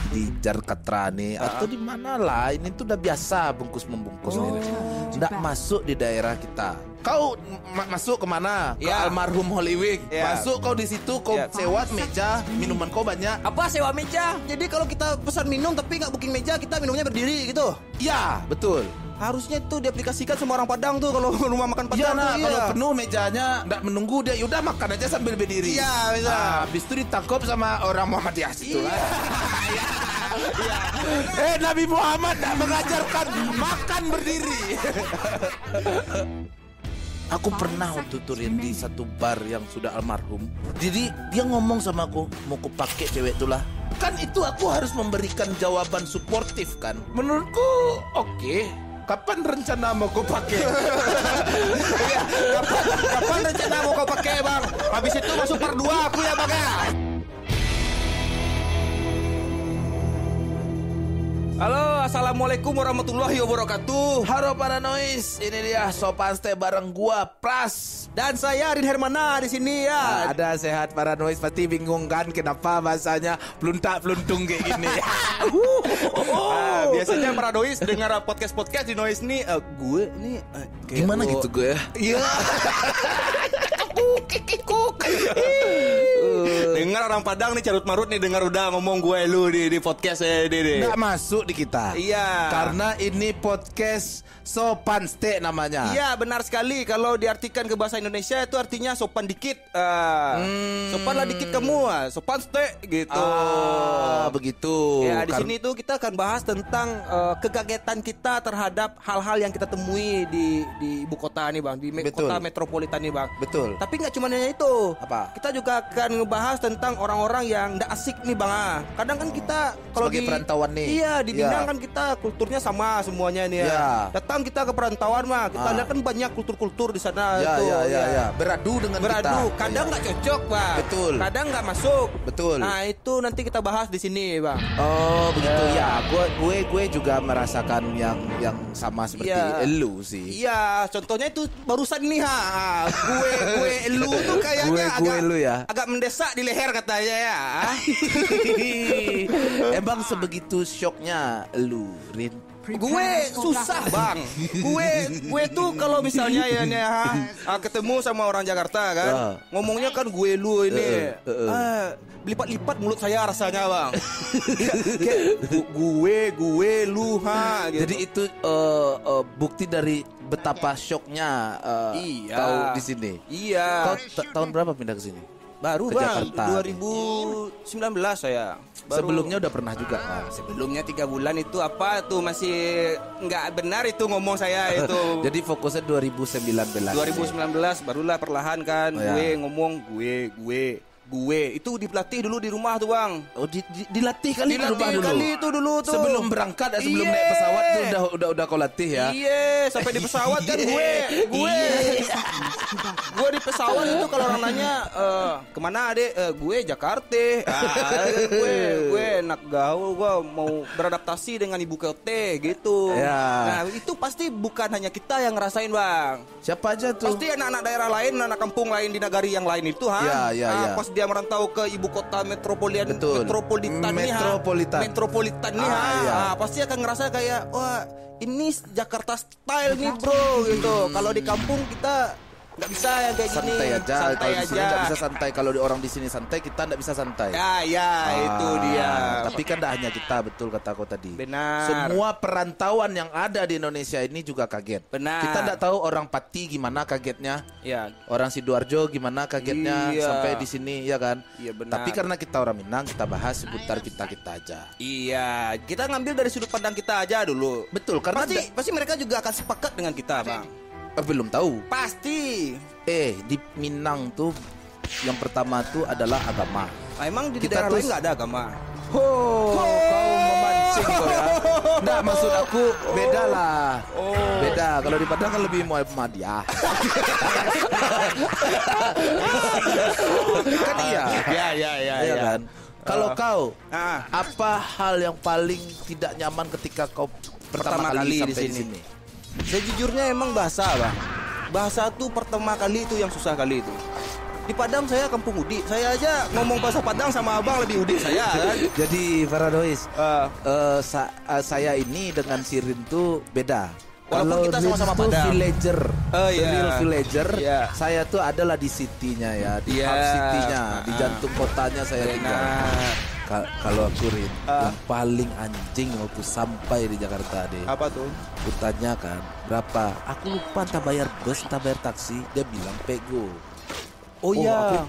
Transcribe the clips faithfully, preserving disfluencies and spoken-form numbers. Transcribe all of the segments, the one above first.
di Jarkatrani uh. atau di mana lah, ini tuh udah biasa bungkus membungkus oh. ini. Nggak masuk di daerah kita. Kau ma- masuk kemana? Ke yeah. Almarhum Hollywood. Yeah. Masuk kau di situ, kau yeah. sewa meja, minuman kau banyak. Apa sewa meja? Jadi kalau kita pesan minum tapi nggak booking meja, kita minumnya berdiri gitu. Iya, betul. Harusnya itu diaplikasikan sama orang Padang tuh kalau rumah makan Padang. Ya, nah, tuh, kalau iya. penuh mejanya nggak menunggu dia, yaudah makan aja sambil berdiri. Iya, bisa. Ah, habis itu ditangkap sama orang Muhammadiyah situ lah. Ya. Eh, Nabi Muhammad tak mengajarkan makan berdiri. Aku pernah waktu turin di satu bar yang sudah almarhum. Jadi dia ngomong sama aku, mau ku pakai cewek itulah. Kan itu aku harus memberikan jawaban suportif kan. Menurutku oke. Okay. Kapan rencana mau kau pakai? kapan, kapan rencana mau kau pakai bang? Habis itu masuk part dua aku ya bang ya. Halo, assalamualaikum warahmatullahi wabarakatuh. Halo para noise, ini dia Sopan Stay bareng gua Pras dan saya Arin Hermana di sini ya. Nah, ada sehat para noise, pasti bingung kan kenapa bahasanya peluntak peluntung kayak gini. uh, biasanya para noise dengar podcast podcast di noise nih, uh, gue nih uh, gimana gua... gitu gue? Iya. Dengar orang Padang nih carut marut nih, dengar udah ngomong gue lu di di podcast ya deh. Nggak masuk di kita. Iya. Karena ini podcast Sopan Stay namanya. Iya, benar sekali. Kalau diartikan ke bahasa Indonesia itu artinya sopan dikit. Uh, hmm. Sopanlah dikit kamu, uh, sopan stay gitu. Ah, begitu. Ya, di Kar- sini tuh kita akan bahas tentang uh, kekagetan kita terhadap hal-hal yang kita temui di di ibu kota nih, Bang, di me- kota metropolitan nih, Bang. Betul. Tapi nggak cuma hanya itu. Apa? Kita juga akan ngebahas tentang orang-orang yang nggak asik nih, Bang. Ah. Kadang kan kita kalau sebagai di perantauan nih. Iya, di Minang ya. kan kita kulturnya sama semuanya nih ya. Ya. Datang kita ke perantauan mah, kita ah. lihat kan banyak kultur-kultur di sana ya, itu. Ya, ya, ya. Beradu dengan Beradu. kita. Kadang nggak ya. cocok, Bang. Betul. Kadang nggak masuk. Betul. Nah, itu nanti kita bahas di sini, Bang. Oh, begitu ya. Gue gue gue juga merasakan yang yang sama seperti ya. elu sih. Iya, contohnya itu barusan nih ha. Gue gue elu tuh kayaknya gue, gue agak elu ya. agak mendesak di leher katanya ya. Emang sebegitu shocknya elu, Rin? Gue susah bang. Gue gue tuh kalau misalnya ya nih ha, ketemu sama orang Jakarta kan, uh. ngomongnya kan gue lu ini, uh, uh, uh. Ah, lipat-lipat mulut saya rasanya bang. Kayak gue gue lu ha. Gitu. Jadi itu uh, uh, bukti dari betapa shocknya uh, iya. kau di sini. Iya. Kau t- tahun berapa pindah ke sini? Baru ke bang, Jakarta. dua ribu sembilan belas saya. Baru. Sebelumnya udah pernah juga kan? Sebelumnya tiga bulan itu apa tuh masih nggak benar itu ngomong saya itu. Jadi fokusnya dua ribu sembilan belas. dua ribu sembilan belas barulah perlahan kan oh, gue ya. ngomong gue gue gue itu dipelatih dulu di rumah tuh bang. Oh di, di, dilatih kali dilatih di rumah dulu. Kali itu dulu tuh. Sebelum berangkat ya, sebelum Iye. naik pesawat tuh udah udah udah kau latih ya. Iya, sampai di pesawat kan gue gue gue di pesawat itu kalau orang nanya uh, kemana adek, uh, gue Jakarta. Ah, gue gue enak gaul, gue mau beradaptasi dengan ibu kota gitu. Ya. Nah itu pasti bukan hanya kita yang ngerasain bang. Siapa aja tuh? Pasti anak-anak daerah lain, anak kampung lain di negari yang lain itu ha. Ya, ya, nah, ya. Pas dia merantau ke ibu kota metropolitan metropolitan nih metropolitan. metropolitan nih ah, ha. Iya. Ah, pasti akan ngerasa kayak wah ini Jakarta style nih bro gitu. Kalau di kampung kita nggak bisa yang kayak santai gini. Aja. Santai kalau aja. Nggak bisa santai. Kalau di orang di sini santai, kita nggak bisa santai. Ya, ya ah, itu dia. Tapi kan tidak hanya kita, betul kata kau tadi. Benar. Semua perantauan yang ada di Indonesia ini juga kaget. Benar. Kita tidak tahu orang Pati gimana kagetnya. Ya. Orang Sidoarjo gimana kagetnya iya. sampai di sini, ya kan? Iya benar. Tapi karena kita orang Minang, kita bahas seputar kita kita aja. Iya, kita ngambil dari sudut pandang kita aja dulu. Betul, karena pasti da- pasti mereka juga akan sepakat dengan kita, bang. Eh, belum tahu. Pasti. Eh, di Minang tuh yang pertama tuh adalah agama. Nah, emang di Kita daerah tuh... lain nggak ada agama? Oh, oh, kau memancing kau ya. Nggak, maksud aku beda lah. Oh. Beda. Kalau di Padang kan lebih Muhammadiyah. Kan iya. Ya, ya, ya, Iya ya. kan. Kalau Uh, kau, ah. apa hal yang paling tidak nyaman ketika kau pertama, Pertama kali, kali sampai di di sini? sini? Sejujurnya emang bahasa bang. Bahasa tuh pertama kali itu yang susah kali itu. Di Padang saya kampung Udi. Saya aja ngomong bahasa Padang sama abang lebih Udi saya kan. Jadi Faradois, Uh, uh, sa- uh, saya ini dengan si Rin tuh beda. Walaupun Kalau kita Rin sama-sama tuh Padang. villager, Oh, the iya. real villager. Iya. Saya tuh adalah di city-nya ya, di Iya. hub city-nya, di Ah. jantung kotanya saya tinggal. Benar. Ka- kalau aku Rin, Ah. yang paling anjing waktu sampai di Jakarta deh. Apa tuh? Aku tanya kan, berapa? Aku lupa entah bayar bus, entah bayar taksi. Dia bilang pego. Oh, iya.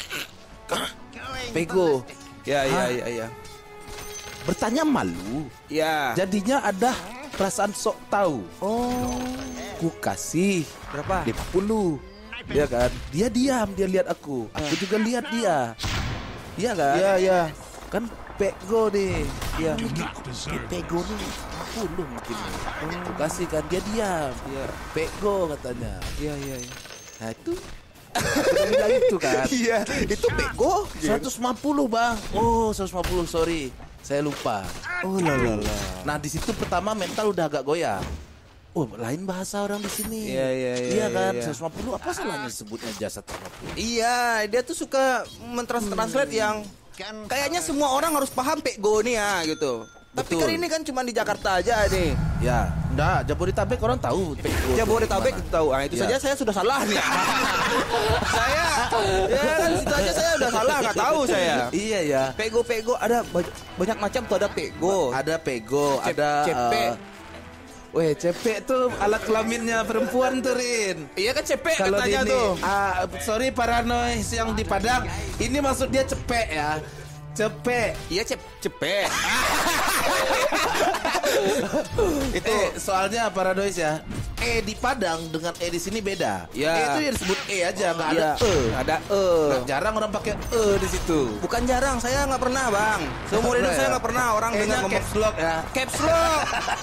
Pego. Ya ya Hah? ya ya. Bertanya malu. Ya. Jadinya ada perasaan sok tahu. Oh. Aku kasih Berapa? lima puluh. Dia kan, dia diam, dia lihat aku. Aku juga lihat dia. Iya kan? Ya ya. Kan pego nih. Ya. Pego nih lima puluh mungkin. Aku kasih kan, dia diam. Ya. Pego katanya. Ya ya ya. Nah itu aku bilang itu kan. Iya, itu pego. seratus lima puluh bang. Oh seratus lima puluh sorry. Saya lupa. Oh la la la. Nah di situ pertama mental udah agak goyang. Oh lain bahasa orang di sini. Iya, iya, iya, Iya kan. iya. seratus lima puluh apa salahnya sebutnya jasa seratus lima puluh? Iya, dia tuh suka mentranslate yang kayaknya semua orang harus paham pego nih ya gitu. Tapi Betul. kan ini kan cuma di Jakarta aja nih. Ya, enggak. Jabodetabek orang tahu. Pego Jabodetabek itu itu tahu. Ah itu Ya. saja saya sudah salah nih. saya ya kan situ aja saya udah salah nggak tahu saya. Iya ya. Pego-pego ada banyak, banyak macam tuh ada pego. Ada pego, Cep- ada cepek. eh, Weh, cepek tuh alat kelaminnya perempuan tuh, Rin. Iya kan cepek Kalau di katanya ini, tuh. ah, sorry paranoid yang di Padang, ini maksud dia cepek ya. Cepek. Iya cep cepek. Itu eh, soalnya paradoks ya. E di Padang dengan E di sini beda. Ya. E itu ya disebut E aja, nggak ada Iya, E. ada e. Nah, jarang orang pakai E di situ. Bukan jarang, saya nggak pernah bang. Seumur hidup Pernah saya ya? nggak pernah orang E-nya dengan ngomong caps lock ya. caps lock.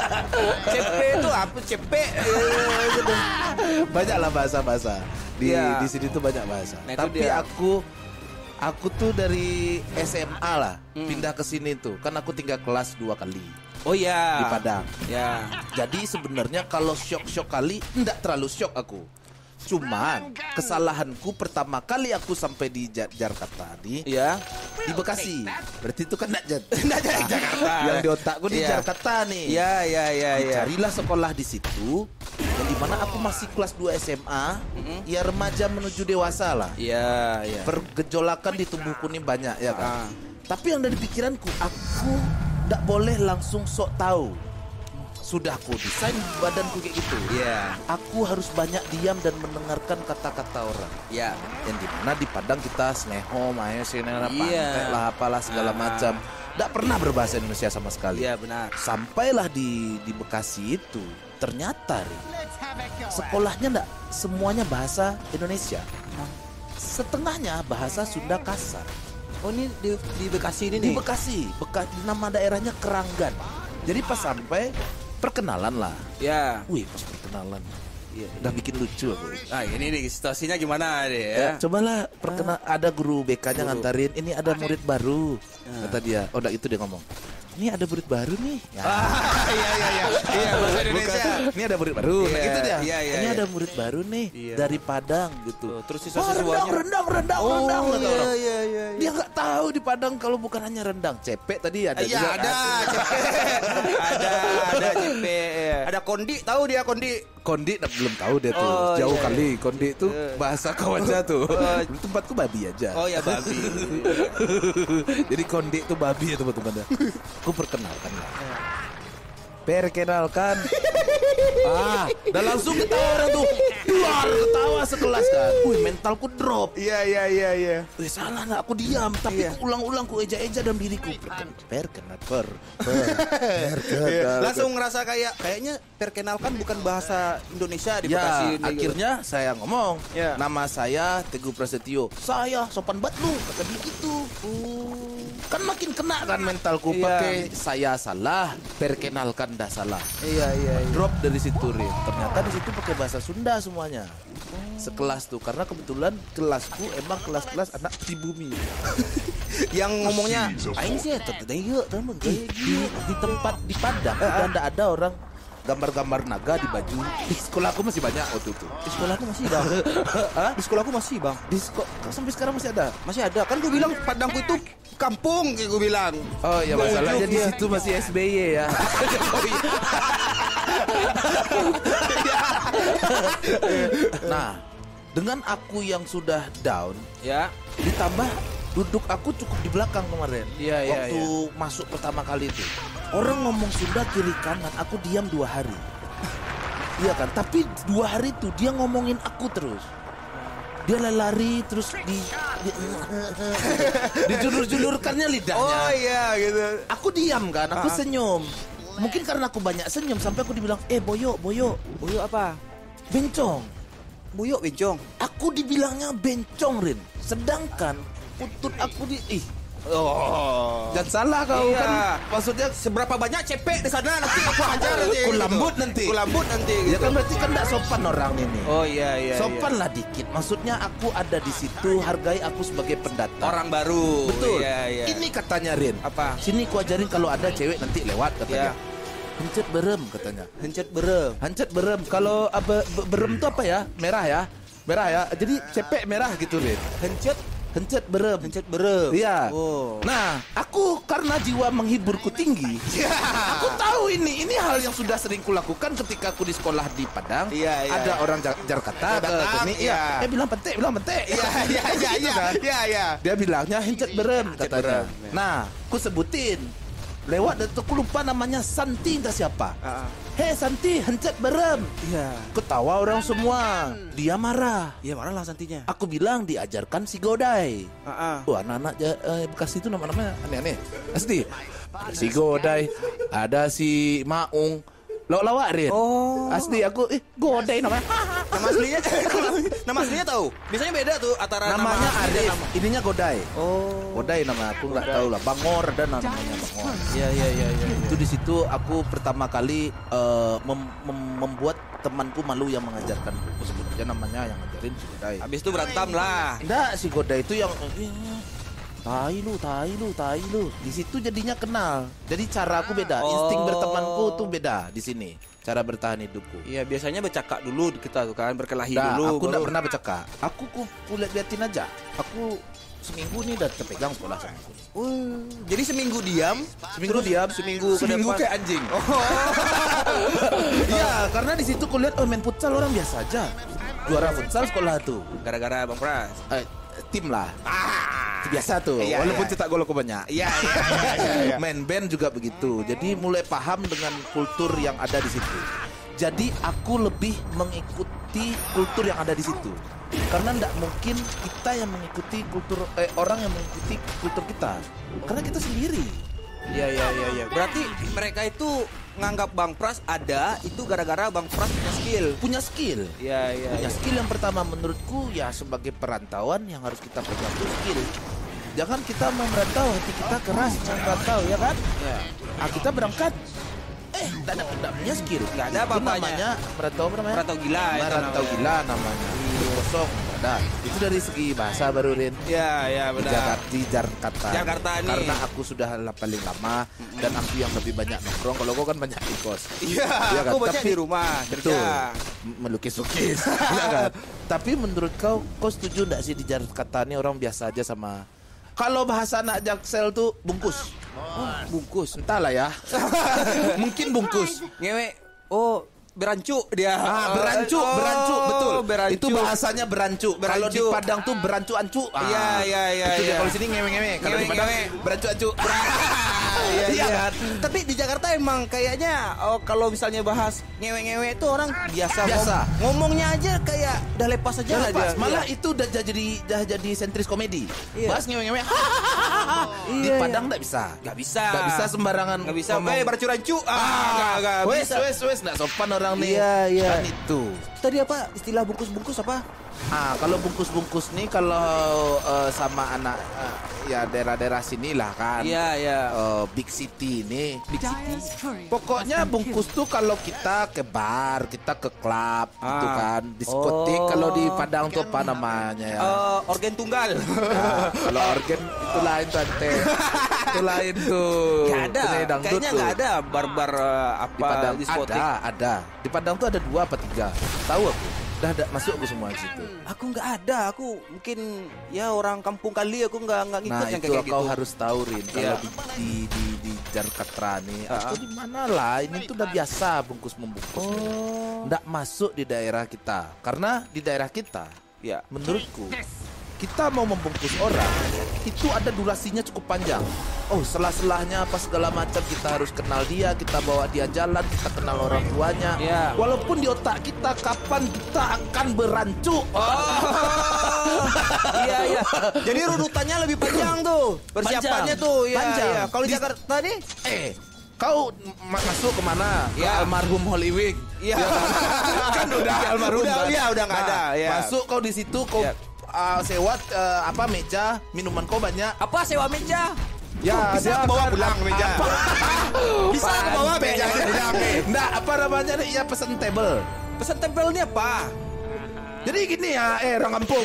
Cepe itu apa? Cepe. Eh, gitu. Banyak lah bahasa-bahasa. Di Iya. di sini tuh banyak bahasa. Nah, itu Tapi dia. aku aku tuh dari S M A lah Hmm. pindah ke sini tuh. Kan aku tinggal kelas dua kali Oh ya. di Padang. Ya. Jadi sebenarnya kalau syok-syok kali enggak terlalu syok aku. Cuman kesalahanku pertama kali aku sampai di Ja- Jakarta nih Iya. di Bekasi. Berarti itu kan enggak Jat- Nggak jadi Jakarta. Yang di otakku di Iya. Jakarta nih. Iya iya iya iya. Carilah sekolah di situ. Yang dimana aku masih kelas dua S M A, ya remaja menuju dewasa lah. Iya iya. Pergejolakan di tubuhku nih banyak ya kan. Ah. Tapi yang dari pikiranku, aku enggak boleh langsung sok tahu. Sudah aku desain badanku kayak gitu. Iya. Aku harus banyak diam dan mendengarkan kata-kata orang. Iya. Yang dimana di Padang kita sneho, mayo, sinera, Iya. pantek lah, apalah segala Ah. macam. Nggak pernah berbahasa Indonesia sama sekali. Iya benar. Sampailah di di Bekasi itu, ternyata Ri, sekolahnya nggak semuanya bahasa Indonesia. Setengahnya bahasa Sunda kasar. Oh ini di, di Bekasi ini Di nih. Bekasi, Beka, nama daerahnya Keranggan. Jadi pas sampai perkenalan lah. Ya. Wih, pas perkenalan. Iya, udah bikin lucu aku. Ah ini nih situasinya gimana nih ya? Ya, cobalah perkena ada guru B K-nya ngantarin. Ini ada murid baru. Kata dia. Oh, udah itu dia ngomong. Ini ada murid baru nih. Ya. Ah iya iya iya. Iya bahasa Indonesia. Bukan. Ini ada murid baru. Nah, Iya, gitu dia. iya, iya, ini iya. ada murid baru nih Iya. dari Padang gitu. Tuh, terus Oh, siswa-siswanya. rendang, rendang, rendang, Oh rendang, kata iya orang. iya iya. Dia nggak tahu di Padang kalau bukan hanya rendang, cepek tadi ada Iya juga. ada kan? cepet. ada ada cepet. Ada kondi tahu dia kondi. Kondi nah, belum tahu dia tuh. Oh, Jauh iya, kali kondi itu Iya. bahasa kawannya tuh. Oh. Tempatku babi aja. Oh ya babi. Jadi kondi itu babi ya teman-teman. Aku perkenalkan lah. Perkenalkan. Ah, dan langsung ketawa orang tuh. Keluar ketawa sekelas kan. Wih, mentalku drop. Iya iya iya iya. Wih, salah nggak aku diam, tapi Iya. ku ulang-ulang ku eja-eja dalam diriku. Perken, perkenal, per, per, perkenal. Langsung ngerasa kayak kayaknya perkenalkan bukan bahasa Indonesia di Bekasi. Ya, ini, gitu. akhirnya saya ngomong, Ya. nama saya Teguh Prasetyo. Saya sopan banget lu, kata dia gitu. Kan makin kena kan mentalku Iya. pakai saya salah, perkenalkan dah salah. Iya iya iya. Drop dari situ Rin. Ternyata di situ pakai bahasa Sunda semuanya. Sekelas tuh karena kebetulan kelasku emang kelas-kelas anak pribumi. Yang ngomongnya Aing sih tetep yuk temen di, di, di tempat di Padang udah ndak ada orang gambar-gambar naga di baju. Di sekolah aku masih banyak waktu itu. Di sekolahku masih bang. Hah? Di sekolahku masih bang. Di sekolah sampai sekarang masih ada. Masih ada. Kan gue bilang Padangku itu kampung, kayak gue bilang. Oh ya, masalahnya di situ masih S B Y ya. Nah, dengan aku yang sudah down, Ya. ditambah duduk aku cukup di belakang kemarin. Iya, iya, Waktu masuk pertama kali itu, orang ngomong Sunda kiri kanan, aku diam dua hari. Iya kan? Tapi dua hari itu dia ngomongin aku terus. Dia lari terus di, di dijulur-julurkannya lidahnya. Oh iya gitu. Aku diam kan, aku Ah. senyum. Mungkin karena aku banyak senyum sampai aku dibilang, "Eh, boyo, boyo, Boyo apa? bencong." Boyo bencong. Aku dibilangnya bencong, Rin. Sedangkan putut aku di ih, Oh. jangan salah kau Iya. kan. Maksudnya Seberapa banyak cepek di sana nanti aku ajar nanti. Ku lambut nanti. Ku lambut nanti. ya Gitu. kan berarti kan enggak sopan orang ini. Oh iya iya. Sopan lah dikit. Maksudnya aku ada di situ, hargai aku sebagai pendatang. Orang baru. Betul. Iya iya. Ini katanya Rin. Apa? Sini ku ajarin kalau ada cewek nanti lewat katanya. Ya. Hencet berem katanya. Hencet berem. Hancet berem. Kalau apa be- berem itu apa ya? Merah ya. Merah ya. Jadi cepek merah gitu, Rin. Hencet. Hancet berem. Hencet berem. Iya. Oh. Nah, aku karena jiwa menghiburku tinggi, aku tahu ini ini hal yang sudah sering kulakukan ketika aku di sekolah di Padang. Iya, iya. Ada orang Jak- Jakarta ke Datang, sini, iya. iya. Eh bilang pentek, bilang pentek. Iya iya iya Gitu iya. kan. Iya iya. Dia bilangnya hancet berem Hancet katanya. berem, ya. Nah, aku sebutin. Lewat dan aku lupa namanya Santi entah siapa. Ah, ah. Hei Santi, hancet berem. Iya. Ketawa orang semua. Dia marah. Iya marah lah santinya. Aku bilang diajarkan si Godai. Ah, ah. Wah, anak-anak ja- eh, Bekasi itu nama-namanya aneh-aneh. Pasti. Ada si Godai, ada si Maung. Lawak-lawak Rin. Oh. Asli aku eh Godai namanya. Nama aslinya nama aslinya tahu. Biasanya beda tuh antara Namanya nama asli dan Arif. nama. Ininya Godai. Oh. Godai nama aku nggak tahu lah. Bangor ada namanya Bangor. Iya iya iya iya. Itu di situ aku pertama kali eh, mem- mem- membuat temanku malu yang mengajarkanku. Aku sebut aja namanya yang ngajarin si Godai. Habis itu berantem lah. Enggak, si Godai itu yang eh, tai lu, tai lu, tai lu. Di situ jadinya kenal. Jadi cara aku beda, Oh. insting bertemanku tuh beda di sini. Cara bertahan hidupku. Iya biasanya bercakap dulu kita tuh kan berkelahi Nah, dulu. aku enggak baru- pernah bercakap. Aku ku, ku liatin aja. Aku seminggu nih udah terpegang sekolah sama aku. Uh, jadi seminggu diam, Seminggu diam, seminggu ke seminggu depan. kayak anjing. Iya, karena di situ kulihat oh main futsal orang biasa aja. Juara futsal sekolah tuh. Gara-gara Bang Pras. Eh, tim lah. Ah. Biasa tuh, Iya, walaupun iya. cetak gol aku banyak. Iya iya iya iya. iya. Main band juga begitu. Jadi mulai paham dengan kultur yang ada di situ. Jadi aku lebih mengikuti kultur yang ada di situ. Karena tidak mungkin kita yang mengikuti kultur eh, orang yang mengikuti kultur kita. Karena kita sendiri. Iya iya iya iya. Berarti mereka itu nganggap Bang Pras ada itu gara-gara Bang Pras punya skill. Punya skill. Iya iya. Punya iya. skill yang pertama menurutku ya sebagai perantauan yang harus kita pegang itu skill. Jangan kita mau merantau, hati kita keras mau merantau ya kan? Iya. Ah, kita berangkat eh tidak ada tidak punya skill. Nggak ada Itu apa-apanya. namanya merantau apa namanya? Merantau gila itu Merantau namanya. gila namanya. Itu kosong ada. Itu dari segi bahasa baru Rin. Iya iya Di benar. Jakarta, di Jakarta. Jakarta nih. Karena aku sudah la- paling lama dan aku yang lebih banyak nongkrong. Kalau kau kan banyak di kos. Iya, Iya kan? aku banyak Tapi- di rumah Betul. kerja. M- Melukis-lukis. Iya kan? Tapi menurut kau, kau setuju enggak sih di Jakarta ini orang biasa aja sama kalau bahasa anak Jaksel tuh bungkus. Bungkus. Entahlah ya. Mungkin bungkus. Ngewe. Oh, berancu dia. Ah, berancu, Oh, berancu, betul. Berancu. Itu bahasanya berancu. Kalau di Berancu. Padang tuh berancu-ancu. Ah, Iya, iya, iya, Itu dia. iya. Kalau di sini ngewe-ngewe. Kalau di Padang Ngewe-ngewe. berancu-ancu. Iya, Iya iya. kan? Tapi di Jakarta emang kayaknya oh, kalau misalnya bahas ngewe-ngewe itu orang biasa. Biasa. Ngom- ngomongnya aja kayak udah lepas aja Jangan lah pas. dia. Malah Iya. itu udah jadi udah jadi sentris komedi. Iya. Bahas ngewe-ngewe. Di Iya, Padang iya. enggak bisa. Nggak bisa. Nggak bisa sembarangan. Nggak bisa. ngomong. Eh, berancu-rancu. Ah, nggak, nggak wes, bisa. wes, wes, nggak sopan orang nih. Iya, iya. Kan itu. Tadi apa istilah bungkus-bungkus apa? Ah, kalau bungkus-bungkus nih kalau eh, sama anak eh, ya daerah-daerah sini lah kan. Iya, iya. Eh, big city ini. Big city. Pokoknya bungkus tuh kalau kita ke bar, kita ke klub gitu Ah. kan. Diskotik Oh. kalau di Padang tuh apa namanya ya? Eh, organ tunggal. Nah, kalau organ itu lain tante. Itu lain tuh. Gak ada. Penyanyi dangdut Kayaknya tuh. nggak ada bar-bar uh, Di apa Padang diskotik. ada, ada. Di Padang tuh ada dua apa tiga. Tahu aku. Udah ada masuk aku semua di situ. Aku nggak ada. Aku mungkin ya orang kampung kali. Aku nggak nggak ngikut Nah yang itu kayak kau gitu. harus tahu Rin. Kalau Iya. di di di, di Jakarta nih Ah. atau di mana lah ini tuh udah biasa bungkus membungkus. Oh. Nggak masuk di daerah kita karena di daerah kita Ya. menurutku kita mau membungkus orang itu ada durasinya cukup panjang. Oh selah-selahnya apa segala macam kita harus kenal dia, kita bawa dia jalan, kita kenal orang tuanya. Ya. Walaupun di otak kita kapan kita akan berancu. Oh, iya iya. Jadi runutannya lebih panjang tuh. Persiapannya Panjang. tuh. Iya, Panjang. iya. Kalau di Di- Jakarta nih, Eh, kau ma- masuk kemana? Ke Ya. almarhum Hollywood. Iya. kan udah almarhum. Udah, kan? iya, udah nggak ada, ya. Masuk kau di situ kau Ya. uh, sewa uh, apa meja, minuman kau banyak. apa sewa meja? Ya, bisa dia bawa akan- pulang meja. Apa? Bisa bawa Pantai. meja pulang nih. Nggak, apa namanya nih? Ya pesen table. Pesan tempelnya apa? Jadi gini ya, eh orang kampung.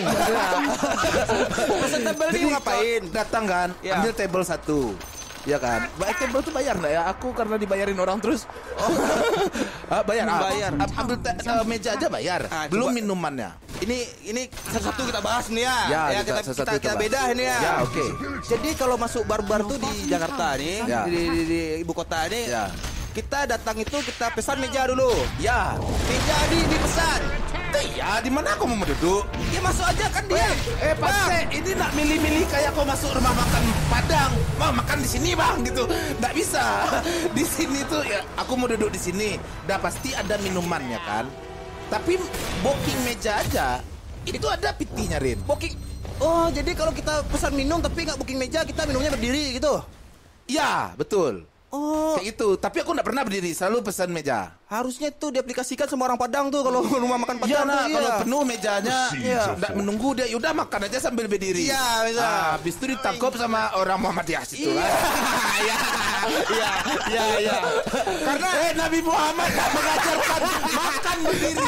Pesan tempel Jadi ini ngapain? kau datang kan, Ya. ambil table satu. Ya kan, bayar table tuh bayar nggak ya? Aku karena dibayarin orang terus. Oh. Ah, bayar, ah, Bayar. am- Ambil te- eh, meja aja bayar. Ah, Belum coba. minumannya. Ini ini satu-satu kita bahas nih ya. Ya, Ya, kita- kita satu-satu kita, kita kita beda bahas. ini ya. Ya, oke. Jadi kalau masuk bar-bar tuh di Jakarta nih, Ya. di, di, di ibu kota ini, Ya. kita datang itu kita pesan meja dulu. Ya, Meja di dipesan. ya di mana aku mau duduk? Ya masuk aja kan dia. Eh, eh Pak, ini nak milih-milih kayak kau masuk rumah makan Padang, mau makan di sini bang, gitu. Nggak bisa. Di sini tuh ya, aku mau duduk di sini. Dah pasti ada minumannya kan. Tapi booking meja aja, itu ada pitinya Rin. Booking. Oh, jadi kalau kita pesan minum tapi nggak booking meja, kita minumnya berdiri gitu. Ya, betul. Oh, Kayak gitu. Tapi aku nggak pernah berdiri, selalu pesan meja. harusnya itu diaplikasikan sama orang Padang tuh kalau rumah makan Iya, Padang nah, tuh. kalau iya. penuh mejanya, Iya. nggak menunggu dia, yaudah makan aja sambil berdiri. Iya, bisa. Ah, habis itu ditangkap sama orang Muhammadiyah situ Iya. kan. Iya, iya, iya, iya. Karena eh, Nabi Muhammad tak mengajarkan makan berdiri.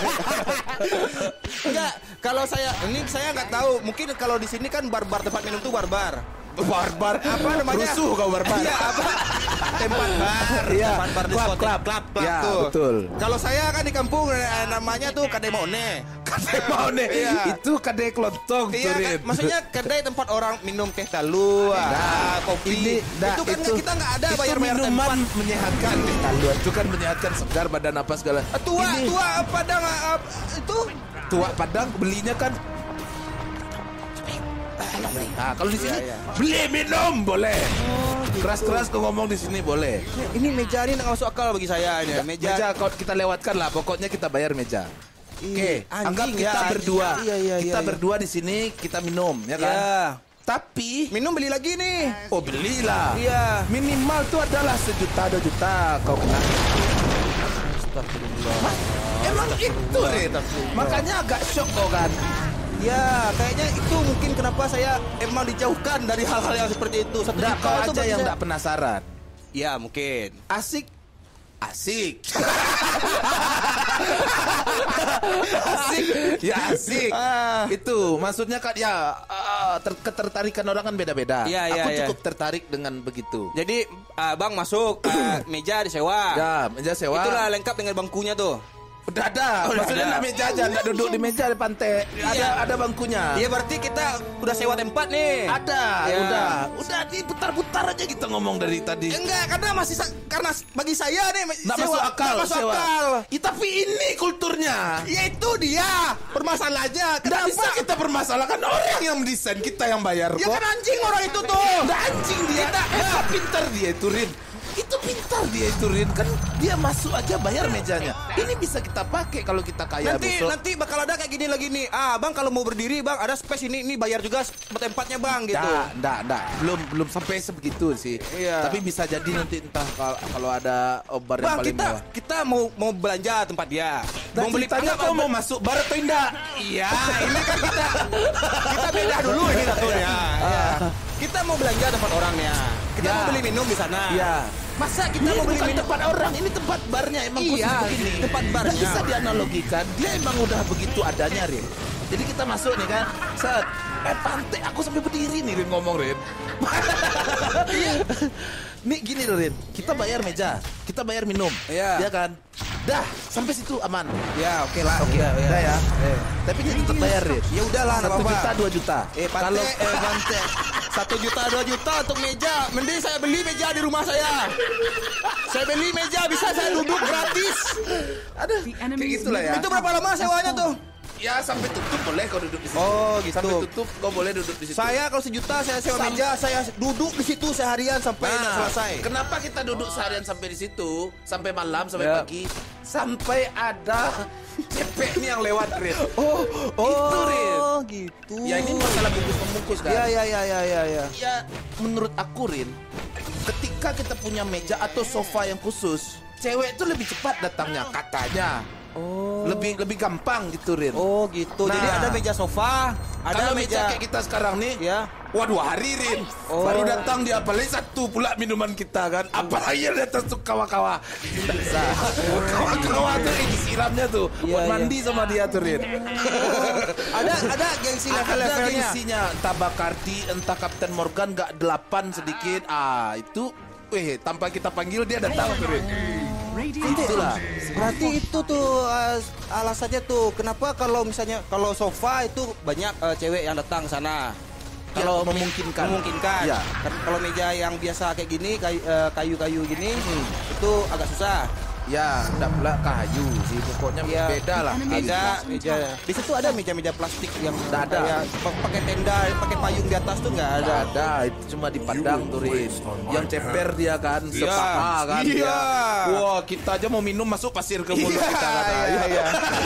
Enggak, kalau saya ini saya nggak tahu. Mungkin kalau di sini kan bar-bar tempat minum tuh bar-bar. Barbar Apa namanya? Rusuh kau barbar. Iya, apa? Tempat bar, Iya. tempat bar Klub, diskotik, klub. klub, klub Ya, tuh. betul. Kalau saya kan di kampung eh, namanya tuh Kademone. Kadai mau nih. Iya. Itu kadai kelontong Iya, tuh, kan, Rin. maksudnya kedai tempat orang minum teh talu, ah, kopi. Ini, dah, itu kan kita nggak ada itu bayar-bayar minuman tempat. menyehatkan nih taluan. Itu kan menyehatkan segar badan apa segala. Ah, Tua, Ini tua Padang ah, itu tua Padang belinya kan. Nah, kalau di sini Iya, iya. beli minum boleh. Keras-keras kau ngomong di sini boleh. ini meja ini nggak masuk akal bagi saya ini. Meja, Meja, kau kita lewatkan lah. Pokoknya kita bayar meja. Oke, Ih, anjing anggap ya, kita anjing. berdua. Iya, iya, kita iya, berdua di sini kita minum, ya kan? Ya. Tapi Minum beli lagi nih. oh belilah. Iya. Minimal tuh adalah sejuta dua juta kau kena. Astagfirullah. Emang itu Rin. Makanya agak shock kau kan. Ya, kayaknya itu mungkin kenapa saya emang dijauhkan dari hal-hal yang seperti itu. Satu Nggak, juta kau itu aja bagi yang saya- nggak penasaran. Ya, mungkin. Asik, asik. asik, ya asik. Ah. Itu maksudnya kan ya ah, ter- ketertarikan orang kan beda-beda. Iya, iya, Aku iya. cukup tertarik dengan begitu. Jadi, ah, Bang masuk, ah, meja disewa. Ya, meja sewa. Itulah lengkap dengan bangkunya tuh. Udah ada. Udah Maksudnya ada. nggak meja aja, nggak duduk di meja di pantai. Iya. Ada ada bangkunya. Iya, berarti kita udah sewa tempat nih. Ada, Ya. udah. Udah diputar-putar aja kita ngomong dari tadi. Enggak, karena masih sa- karena bagi saya nih Nggak sewa- masuk akal, nggak masuk sewa. akal. Ih, tapi ini kulturnya. Ya itu dia permasalahannya. Nggak Kenapa? bisa kita permasalahkan orang yang mendesain, kita yang bayar Ya kok. kan anjing orang itu tuh. Udah anjing dia. Eh, pintar dia itu Rin. Itu pintar dia itu Rin. Kan dia masuk aja bayar mejanya. Ini bisa kita pakai kalau kita kaya Nanti besok. nanti bakal ada kayak gini lagi nih. Ah, Bang kalau mau berdiri, Bang, ada space ini ini bayar juga tempatnya, Bang gitu. Nggak, nggak, nggak. Belum belum sampai sebegitu sih. Iya. Tapi bisa jadi nanti entah kalau, kalau ada bar yang Bang, paling kita mewah. kita mau mau belanja tempat dia. Nah, mau beli ceritanya anggap- kau mau masuk bar atau enggak? Iya, ini kan kita kita beda dulu ini satunya. Ya. Kita mau belanja tempat orangnya. Kita Ya. mau beli minum di sana. Iya. Masa kita Ini mau beli bukan minum tempat orang, ini tempat barnya emang Iya, khusus begini. tempat barnya. Nggak bisa dianalogikan, dia emang udah begitu adanya Rin. Jadi kita masuk nih kan, set, Eh pantai, aku sampai berdiri nih Rin ngomong Rin. Nih gini loh Rin, kita bayar meja, kita bayar minum, Iya. ya kan? Dah, sampai situ aman. Ya oke lah. Oke, Udah, udah ya. Eh. Tapi kita tetap bayar Rin. Ya udahlah, nggak Satu apa-apa. juta, dua juta. Eh pantai, Kalau eh pantai. Satu juta, dua juta untuk meja. Mending saya beli meja di rumah saya. Saya beli meja, bisa saya duduk gratis. ada kayak gitulah ya. Itu berapa lama sewanya tuh? Ya sampai tutup boleh kau duduk di situ. Oh, gitu. Sampai tutup kau boleh duduk di situ. Saya kalau sejuta saya sewa Sam- meja, saya duduk di situ seharian sampai Nah, selesai. kenapa kita duduk seharian sampai di situ, sampai malam, sampai Ya. pagi, sampai ada cepek nih yang lewat Rin. Oh, Itu, Rin. oh, gitu. Ya ini masalah bungkus-membungkus kan. Ya, ya, ya, ya, ya, ya. Ya menurut aku Rin, ketika kita punya meja atau sofa yang khusus, cewek itu lebih cepat datangnya katanya. Oh. Lebih lebih gampang gitu Rin. Oh, gitu. Nah. Jadi ada meja sofa, ada Kalau meja meja kayak kita sekarang nih, ya. wah dua hari Rin. Oh. Baru datang dia apalagi satu pula minuman kita kan. Apalagi yang datang tuh kawa-kawa. Tidak bisa. Kawa-kawa tuh eh, disiramnya tuh. Iya, Buat iya. mandi sama dia tuh Rin. Ada ada gengsi Ada level-levelnya. gengsinya. Entah Bacardi, entah Captain Morgan gak delapan sedikit. Ah itu, weh tanpa kita panggil dia datang tuh Rin. Itulah. Berarti itu tuh uh, alasannya tuh kenapa kalau misalnya kalau sofa itu banyak uh, cewek yang datang sana. Kalau me- memungkinkan. memungkinkan. Ya. Kan kalau meja yang biasa kayak gini kayu, uh, kayu-kayu gini itu agak susah. Ya, enggak pula kayu sih. Pokoknya Ya, beda lah. Beda meja. Di situ ada meja-meja plastik yang Nggak ada. kayak pa- pakai tenda, pakai payung di atas tuh nggak ada. Ada, ada, itu cuma di Padang tuh Rin. Yang ceper dia kan, sepaha kan Iya. dia. Wah, kita aja mau minum masuk pasir ke mulut Iya, kita kan. iya, iya.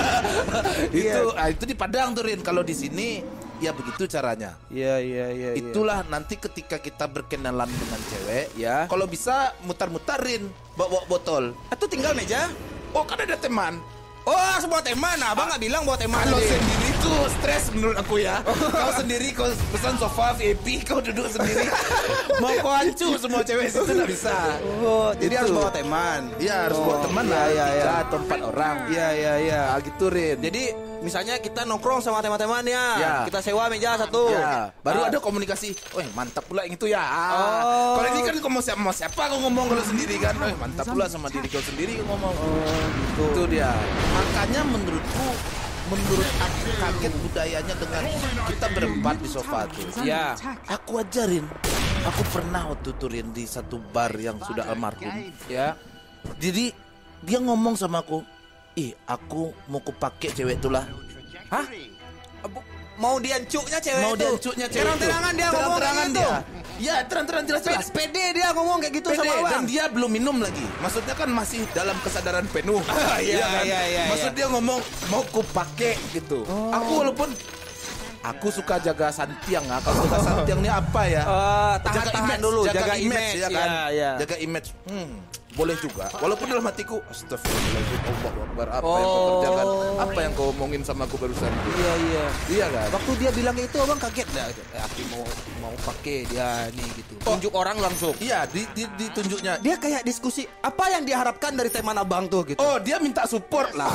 itu, ah, itu di Padang tuh Rin. Kalau di sini ya begitu caranya. Iya, iya, iya. Itulah nanti ketika kita berkenalan dengan cewek, Ya. kalau bisa mutar-mutarin bawa botol. Atau tinggal meja. Oh, kan ada teman. Oh, semua teman. Abang nggak bilang bawa teman. Kalau tadi. sendiri tuh stres menurut aku ya. Kau sendiri kau pesan sofa V I P, kau duduk sendiri. Mau kau hancur semua cewek situ nggak bisa. Oh, jadi Itu. harus bawa teman. Iya harus Oh, bawa teman iya, lah, iya, tiga iya. atau empat orang. Iya, iya, iya. Ah, gitu Rin. Jadi misalnya kita nongkrong sama teman-temannya, Ya. kita sewa meja satu. ya, baru Ah. ada komunikasi. Wah mantap pula yang itu ya. Ah. Oh. Kalau ini kan kau mau siapa, mau siapa kau ngomong kalau sendiri kan. Wah mantap pula sama diri kau sendiri kau ngomong. Oh, gitu. Itu dia. Makanya menurutku, menurut aku kaget budayanya dengan kita berempat di sofa tuh. Ya. Aku ajarin. Aku pernah waktu itu Rin di satu bar yang sudah almarhum. Ya. Jadi dia ngomong sama aku, ih aku mau kupake cewek tuh lah. Hah? Abu- Mau diancuknya cewek Mau itu? diancuknya cewek itu. Terang-terangan dia ngomong Terang-terangan kayak dia. gitu. Ya terang-terang jelas-jelas. P- Pede dia ngomong kayak gitu Pede, sama abang. dan dia belum minum lagi. Maksudnya kan masih dalam kesadaran penuh. Iya, kan? iya, iya, Maksud iya. dia ngomong mau ku pakai gitu. Oh. Aku walaupun aku suka jaga santiang. Ah. Kalau jaga santiang ini apa ya? Eh, tahan, jaga tahan image, dulu, jaga, jaga image, image, ya kan? iya, iya. Jaga image. Hmm, boleh juga. Walaupun dalam hatiku, astagfirullahaladzim, Allahu Akbar, apa yang kau Oh. kerjakan? Apa yang kau omongin sama aku barusan? Iya, iya. Iya kan? Waktu dia bilang kayak itu abang kaget dah. Eh, aku mau mau pakai dia nih gitu. Oh. Tunjuk orang langsung. Iya, di, di, ditunjuknya. Dia kayak diskusi apa yang diharapkan dari teman abang tuh gitu. Oh, dia minta support lah.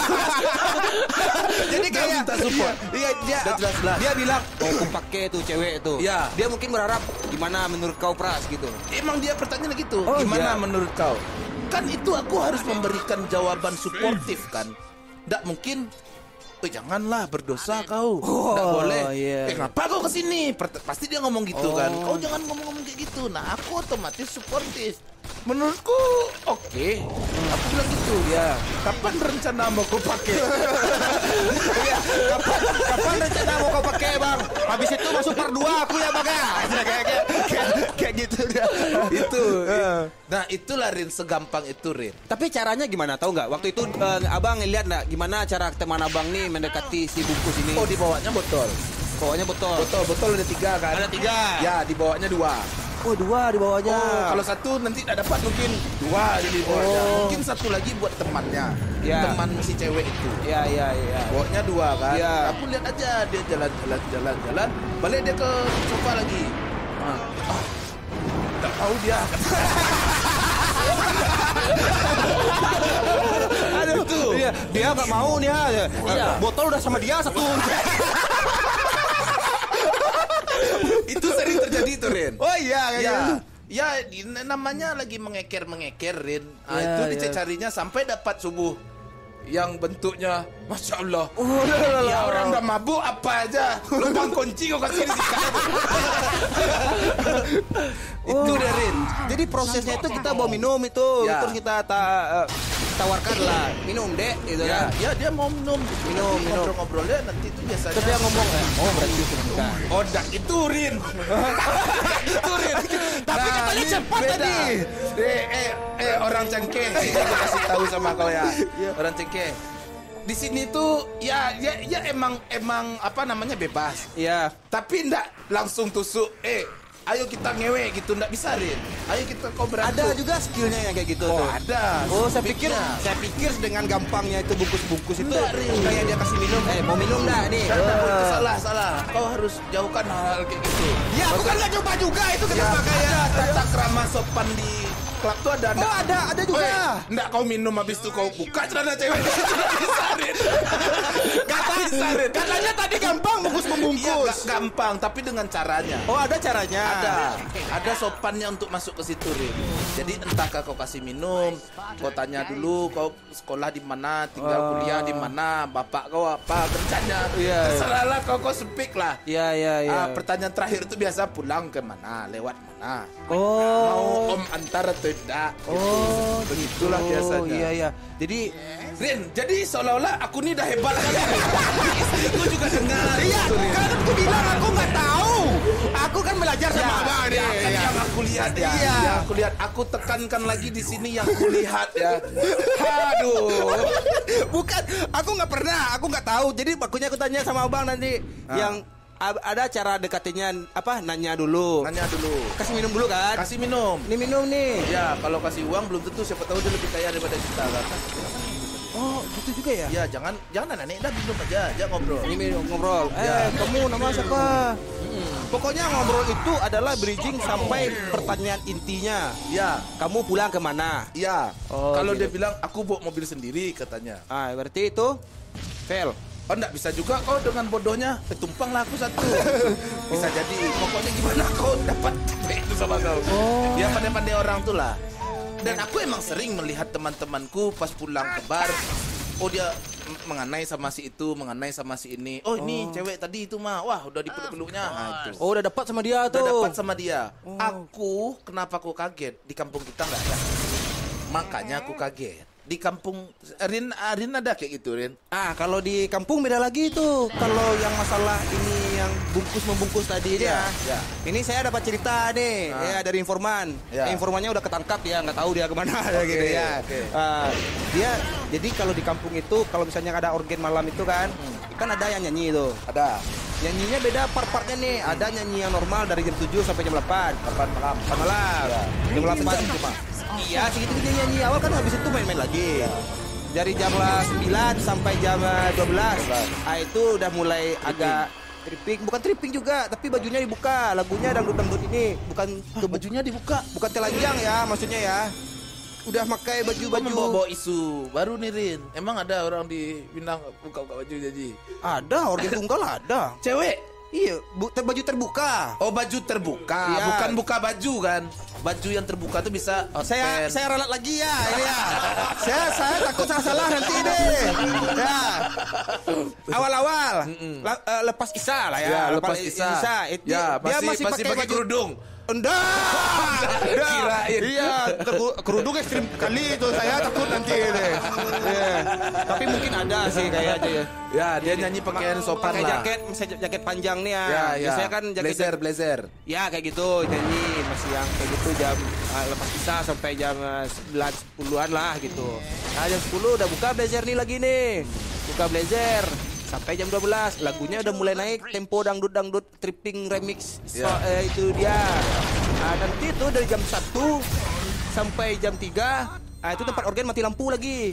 Jadi Dia kayak minta support. Iya, dia Udah jelas-jelas. dia bilang, "Oh, aku pakai tuh cewek tuh." Iya. Dia mungkin berharap gimana menurut kau Pras gitu. Emang dia pertanyaan gitu. Oh, Gimana iya. menurut kau? Kan itu aku harus memberikan jawaban suportif kan. Nggak mungkin, oh, janganlah berdosa kau. Nggak Oh, boleh. iya. Eh, kenapa kau kesini? Pert- Pasti dia ngomong gitu Oh. kan. Kau jangan ngomong-ngomong kayak gitu. Nah, aku otomatis suportif. Menurutku oke. Aku bilang gitu ya. Kapan rencana mau kau pakai? Iya, kapan kapan rencana mau kau pakai, Bang? Habis itu masuk per dua aku ya, Bang ya. Kayak kayak kayak, kayak gitu dia. Itu. Nah, itulah Rin, segampang itu Rin. Tapi caranya gimana? Tahu nggak? Waktu itu eh, abang ngeliat nggak gimana cara teman abang nih mendekati si bungkus ini? Oh, dibawanya botol. Bawahnya botol. Botol, botol ada tiga kan? Ada tiga. Ya, dibawanya dua. Oh, dua di bawahnya. Oh, kalau satu nanti tidak dapat mungkin dua jadi bawahnya. Oh. Mungkin satu lagi buat temannya. Ya. Teman si cewek itu. Ya, ya, ya. Bawahnya dua kan. Ya. Aku lihat aja dia jalan-jalan jalan-jalan, balik dia ke sofa lagi. Ah, ah, nggak tahu dia. Aduh, Itu. dia dia nggak mau nih. Ya. Iya. Botol udah sama dia satu. Itu sering terjadi tuh, Rin. Oh iya, kayak Ya, gitu. ya di- namanya lagi mengeker-mengeker, Rin. Ah, Ya, itu ya. dicarinya sampai dapat subuh yang bentuknya Masya Allah. Oh, lah, lah, Ya lah. orang udah mabuk apa aja lubang kunci kau kasih di sikat. Itu deh, Rin. Jadi prosesnya itu kita bawa minum itu, Ya. terus kita ta- eh, tawarkan lah, minum dek, gitu Ya, kan. ya dia mau minum, Minum, minum. ngobrol-ngobrolnya nanti itu biasanya. Terus dia ngomong, eh, oh berarti sudah nikah. Oh, dak itu Rin. Itu Rin. Tapi Nah, katanya ini cepat beda. tadi. Eh, eh, eh orang cengkeh. Ini gue kasih tahu sama kau ya. Orang cengkeh. Di sini tuh ya ya ya emang emang apa namanya bebas. Iya. Tapi ndak langsung tusuk. Eh, ayo kita ngewe gitu, ndak bisa, Rin. Ayo kita kau berantem. Ada juga skillnya yang kayak gitu Oh, tuh. ada. Oh, saya pikir, Speaknya. saya pikir dengan gampangnya itu bungkus-bungkus itu Enggak, Rin. kayak dia kasih minum. Eh, mau minum enggak nih? Nggak, nggak, itu Eh. salah, salah. Kau harus jauhkan hal-hal kayak gitu. Ya, aku kan nggak coba juga itu Ya, kenapa kayak. ada tata krama sopan di klub tuh ada. Oh, ada, ada juga. Weh, nggak kau minum habis itu kau buka celana cewek. Bisa, Rin. Kata, Bisa, Rin. katanya tadi gampang bungkus Iya, membungkus. nggak gampang, tapi dengan caranya. Oh, ada caranya. Ada, ada sopannya untuk masuk ke situ, Rin. Jadi entahkah kau kasih minum, kau tanya dulu kau sekolah di mana, tinggal kuliah di mana, bapak kau apa kerjanya. Iya, Terserahlah kau kau speak lah. Iya, iya, iya. Ah, pertanyaan terakhir itu biasa pulang ke mana, lewat mana. Oh. Mau om antar atau tidak? Oh, begitulah gitu. biasanya. Iya, iya. Jadi Rin, jadi seolah-olah aku nih dah hebat kali. Istriku juga dengar. iya, gitu, Rin. kan aku bilang aku nggak tahu. Aku kan belajar sama Ya, abang ya, nih. kan Ya. yang aku lihat ya. Iya. Yang aku lihat, aku tekankan lagi di sini yang kulihat ya. Aduh. Bukan, aku nggak pernah, aku nggak tahu. Jadi makanya aku tanya sama abang nanti Ah. yang a- ada cara dekatinya apa? Nanya dulu. Nanya dulu. Kasih minum dulu kan? Kasih minum. Ini minum nih. Ya, kalau kasih uang belum tentu, siapa tahu dia lebih kaya daripada kita kan. Oh, gitu juga ya? Ya, jangan jangan nenek dah minum aja, aja ngobrol. Ini minum ngobrol. Eh, Ya. kamu nama siapa? Pokoknya ngobrol itu adalah bridging sampai pertanyaan intinya. Ya, Kamu pulang kemana? iya. Oh, Kalau gitu. dia bilang aku bawa mobil sendiri katanya. Ah, berarti itu fail. Oh, enggak bisa juga kau dengan bodohnya. Eh, tumpang lah aku satu. Bisa jadi. Pokoknya gimana kau dapat itu sama kau. Oh. Ya pandai-pandai orang tuh lah. Dan aku emang sering melihat teman-temanku pas pulang ke bar. Oh, dia m- mengenai sama si itu, mengenai sama si ini. Oh, ini cewek tadi itu mah. Wah, udah dipeluk-peluknya. Nah, itu. Oh, udah dapat sama dia tuh. Udah dapat sama dia. Aku, kenapa aku kaget? Di kampung kita nggak ada. Makanya aku kaget. Di kampung Rin, Rin ada kayak gitu, Rin. Ah, kalau di kampung beda lagi itu. Kalau yang masalah ini yang bungkus membungkus tadi Ya, dia. ya. Ini saya dapat cerita nih, Ah. ya dari informan. Ya. Eh, informannya udah ketangkap ya, nggak tahu dia kemana ya gitu ya. oke. Ah, dia jadi kalau di kampung itu kalau misalnya ada organ malam itu kan, kan ada yang nyanyi itu. Ada. Nyanyinya beda part-partnya nih. Ada nyanyi yang normal dari jam tujuh sampai jam delapan. Kapan malam? Jam malam. Ya. Jam delapan Sejam cuma. Iya, segitu dia nyanyi awal kan habis itu main-main lagi. Dari jam sembilan sampai jam dua belas. Ah, itu udah mulai agak tripping, bukan tripping juga, tapi bajunya dibuka. Lagunya dangdut-dangdut ini, bukan Ah, bajunya dibuka. bukan telanjang ya, maksudnya ya. Udah pakai Kau baju-baju. membawa isu baru nih, Rin. Emang ada orang di Pinang buka-buka baju jadi? Ada, organ tunggal ada. Cewek? Iya, bu- ter- baju terbuka. Oh, baju terbuka, Iya. bukan buka baju kan? Baju yang terbuka tuh bisa Saya outfit. saya ralat lagi ya ini ya. saya saya takut salah-salah nanti deh. Ya. Awal-awal la- eh, lepas Isa lah ya. Ya, lepas Isa. Itu Ya, dia masih masih, masih pakai pakai baju kerudung. Enggak. Enggak. Kirain. Iya, keru- kerudung ekstrim kali itu saya takut nanti deh. Iya. Tapi mungkin ada sih kayaknya ya. Ya, dia nyanyi pakaian sopan Pakai lah. jaket, misalnya jaket panjang nih ya. Ya, ya. Biasanya kan jaket blazer, blazer. ya kayak gitu nyanyi masih yang kayak gitu jam uh, lepas Isa sampai jam uh, sembilan sepuluhan lah gitu. Nah jam sepuluh udah buka blazer nih lagi nih. Buka blazer sampai jam dua belas lagunya udah mulai naik tempo dangdut-dangdut tripping remix. So, Ya. eh, itu dia. Nah nanti itu dari jam satu sampai jam tiga ah, itu tempat organ mati lampu lagi.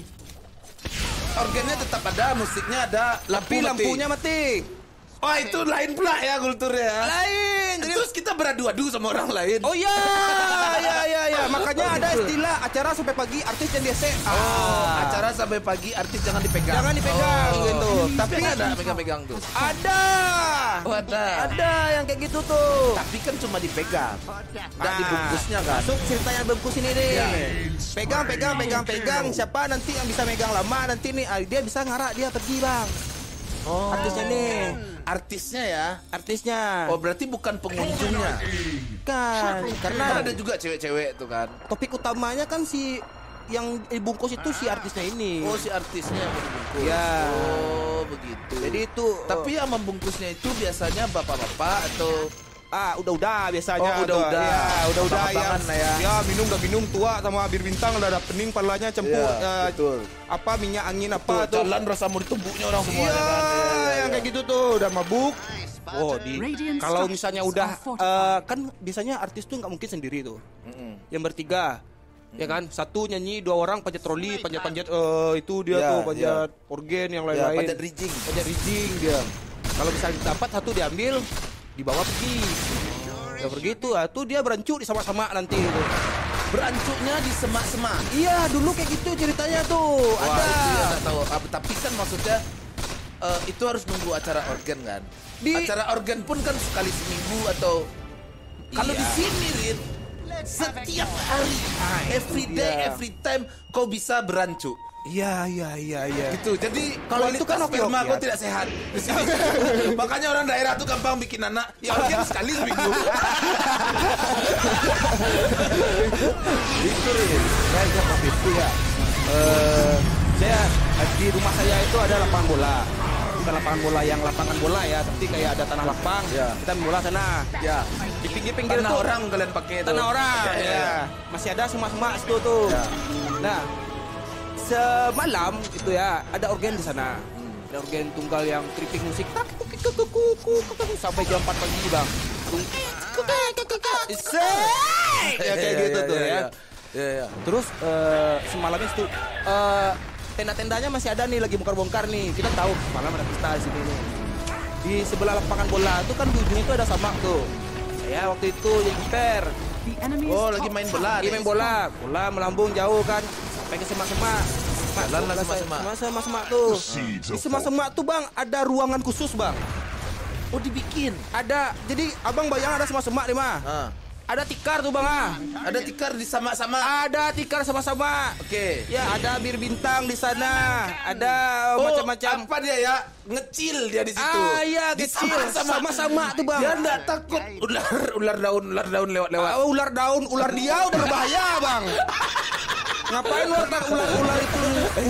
Organnya tetap ada, musiknya ada, lampu Tapi mati. lampunya mati. Oh, itu lain pula ya kulturnya. Lain. Jadi Terus kita beradu-adu sama orang lain. Oh iya, ya ya ya. Makanya oh, ada gitu. Istilah acara sampai pagi artis yang biasa. Oh, ah. acara sampai pagi artis jangan dipegang. Jangan dipegang oh. gitu. Tapi ada pegang-pegang tuh. Ada. Oh, ada. Ada yang kayak gitu tuh. Tapi kan cuma dipegang. Enggak ah. dibungkusnya kan. Masuk cerita yang bungkus ini nih. Ya. Pegang, pegang, pegang, pegang. Siapa nanti yang bisa megang lama nanti nih dia bisa ngarak dia pergi, Bang. Oh. Artisnya nih. Artisnya ya, artisnya. Oh berarti bukan pengunjungnya. Kan, karena kan ada juga cewek-cewek tuh kan. Topik utamanya kan si yang dibungkus itu si artisnya ini. Oh si artisnya yang dibungkus. Ya. Oh begitu. Jadi itu. Tapi yang membungkusnya itu biasanya bapak-bapak atau ah udah-udah biasanya. Oh udah-udah. Ya, udah-udah ya. ya. Ya minum udah minum tua sama bir bintang udah ada pening palanya campur ya, uh, apa minyak angin apa tuh. Jalan rasa mau ditumbuknya orang semua. Iya, kan? ya, yang kayak gitu tuh udah mabuk. Oh di kalau misalnya udah uh, kan biasanya artis tuh nggak mungkin sendiri tuh. Mm-hmm. Yang bertiga. Ya kan, satu nyanyi, dua orang panjat troli, panjat-panjat uh, itu dia ya, tuh panjat ya. Organ yang lain-lain. Ya, panjat rigging, panjat rigging dia. Kalau misalnya dapat satu diambil, dibawa pergi. Ya pergi tuh, ah, tuh dia berancuk di semak-semak nanti gitu. Berancuknya di semak-semak. Iya, dulu kayak gitu ceritanya tuh. Wah, ada. Itu ya gak tahu. Tapi kan maksudnya uh, itu harus nunggu acara organ kan. Di... Acara organ pun kan sekali seminggu atau iya. Kalau di sini Rin, setiap hari, every day, yeah. every time kau bisa berancuk. Iya, iya, iya, iya. Gitu. Jadi kalau itu kan oke, sperma kau tidak sehat di sini. Makanya orang daerah tuh gampang bikin anak. Ya organ sekali seminggu. Itu Rin. Saya sama itu ya. Uh, saya di rumah saya itu ada lapangan bola. Bukan lapangan bola yang lapangan bola ya, tapi kayak ada tanah lapang. Ya. Kita main bola sana. Ya. Di pinggir-pinggir tanah tuh orang kalian pakai itu. Tanah orang. Ya. ya. ya. Masih ada semak-semak situ tuh. Ya. Nah, semalam itu ya ada organ di sana. Hmm. Ada organ tunggal yang tripping musik sampai jam empat pagi, Bang. Ya kayak gitu tuh ya. Ya, ya. Terus uh, semalamnya itu uh, tenda-tendanya masih ada nih, lagi bongkar-bongkar nih. Kita tahu malam ada pesta di sini nih. Di sebelah lapangan bola itu kan di ujung itu ada samak tuh. Saya waktu itu jadi kiper. Oh, lagi main bola. Lagi main bola. Bola melambung jauh kan sampai ke semak-semak. Jalan lah semak-semak. Semak-semak tuh. Di semak-semak tuh, Bang, ada ruangan khusus, Bang. Oh, dibikin. Ada. Jadi Abang bayang ada semak-semak nih, mah. Ah. Ada tikar tuh, Bang, ah. Ada tikar di sama-sama. Ada tikar sama-sama. Oke. Okay. Ya, ada bir bintang di sana. Ada oh, macam-macam. Apa dia ya? Ngecil dia di situ. Ah, iya, kecil. Sama-sama tuh, Bang. Dia enggak takut ular ular daun, ular daun lewat-lewat. Ah, ular daun, ular dia udah berbahaya, Bang. Ngapain ular ular ular itu?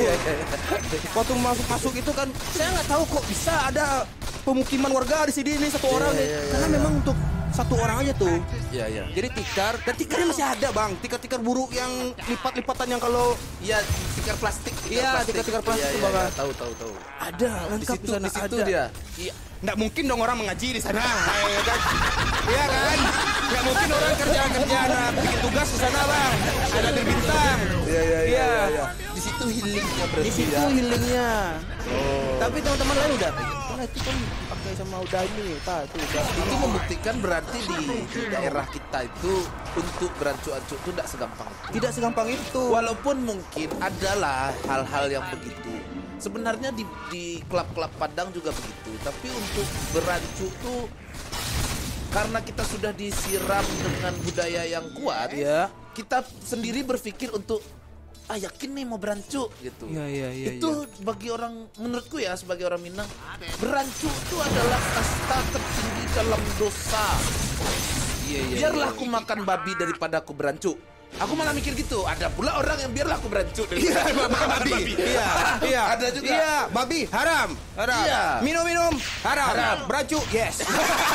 Waktu masuk-masuk itu kan saya nggak tahu kok bisa ada pemukiman warga di sini nih satu orang nih. Karena memang untuk satu orang aja tuh. Iya, iya. Jadi tikar, dan tikarnya masih ada, Bang. Tikar-tikar buruk yang lipat-lipatan yang kalau iya tikar plastik. Iya, tikar-tikar plastik tuh, Bang. Tahu, tahu, tahu. Ada, lengkap di situ, di situ dia. Iya. Nggak mungkin dong orang mengaji di sana. Iya kan? Iya kan? Nggak mungkin orang kerja-kerja nah, bikin tugas di sana, Bang. Ada bir bintang. Iya, iya, iya. Di situ healingnya berarti. Di situ ya. healingnya. Oh. Tapi teman-teman lain udah karena itu kan pakai sama udah ini, Pak, itu udah. Itu membuktikan berarti di, di daerah kita itu untuk berancuk-ancuk itu tidak segampang. Tidak segampang itu. Walaupun mungkin adalah hal-hal yang begitu. Sebenarnya di di klub-klub Padang juga begitu. Tapi untuk berancuk tuh karena kita sudah disiram dengan budaya yang kuat, ya. Kita sendiri berpikir untuk ah yakin nih mau berancuk gitu. Ya, ya, ya, itu ya. bagi orang, menurutku ya sebagai orang Minang, berancuk itu adalah kasta tertinggi dalam dosa. Iya, iya, biarlah iya, aku iya. makan babi daripada aku berancuk. Aku malah mikir gitu. Ada pula orang yang biarlah aku berancuk daripada iya, makan babi. Iya, iya. Ada juga. Iya, babi haram. Haram. Iya. Minum-minum haram. Haram. Berancuk, yes.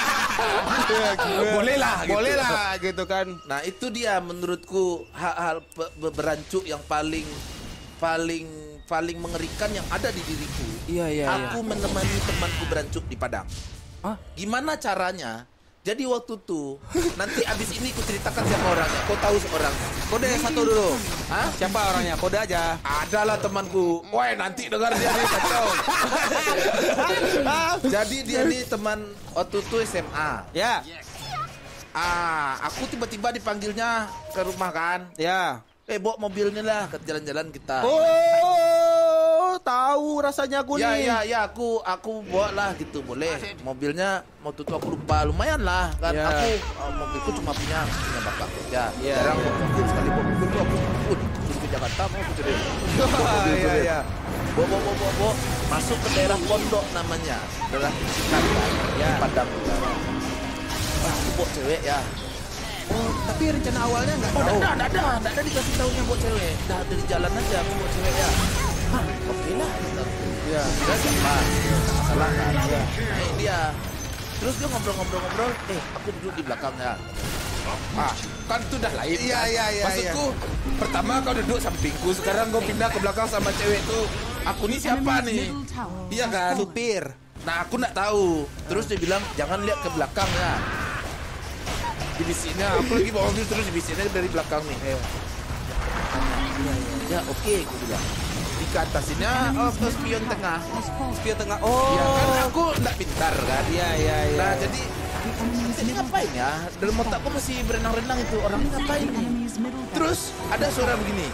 Boleh lah gitu. Boleh lah gitu kan. Nah, itu dia menurutku hal-hal berancuk yang paling paling paling mengerikan yang ada di diriku. Iya, iya, Aku iya. menemani temanku berancuk di Padang. Hah? Gimana caranya? Jadi waktu itu, nanti abis ini ku ceritakan siapa orangnya. Kau tahu seorang. Kode satu dulu. Hah? Siapa orangnya? Kode aja. Adalah temanku. Woi, nanti dengar dia nih kacau. Jadi dia nih teman waktu itu S M A. Ya. Ah, aku tiba-tiba dipanggilnya ke rumah kan. Ya. Eh, bawa mobilnya lah ke jalan-jalan kita. Oh, tahu rasanya aku Ya, nih. ya, ya, aku aku bawa lah gitu, boleh. Mobilnya waktu itu aku lupa, lumayan lah kan. Ya. Aku uh, mobilku cuma punya punya bapak ya. Ya. Jarang bawa mobil, sekali bawa mobil tuh aku pun suruh ke Jakarta mau aku jadi. Iya, iya. Bawa, bawa, bawa, bawa, bawa. Masuk ke daerah Pondok namanya, daerah Jakarta, Ya. Padang Utara. Wah, aku bawa cewek ya. Oh, tapi rencana awalnya nggak Oh, tahu. enggak ada, enggak ada, enggak ada dikasih tahunya buat cewek. Dah dari jalan aja aku buat cewek ya. Hah, oke lah. Ya. Kira siapa? Masalah kan? Ya. Nah, dia. Terus dia ngobrol-ngobrol-ngobrol. Eh, aku duduk di belakangnya. Ah, kan itu dah lain. Iya, kan? iya, iya, Maksudku, pertama kau duduk sampingku, sekarang kau pindah ke belakang sama cewek tuh. Aku nih siapa nih? Iya kan? Supir. Nah, aku nggak tahu. Terus dia bilang, jangan lihat ke belakang ya. Dibisinya, aku lagi bawa mobil terus dibisinya dari belakang nih. Iya. Ya, oke, aku bilang. Di ke atasinnya, oh, ke spion tengah. Spion tengah. Oh. Ya kan, aku nggak pintar kan. Iya, iya, iya. Nah, jadi ini ngapain ya? Dalam otakku masih berenang-renang itu orang ini ngapain nih? Terus ada suara begini.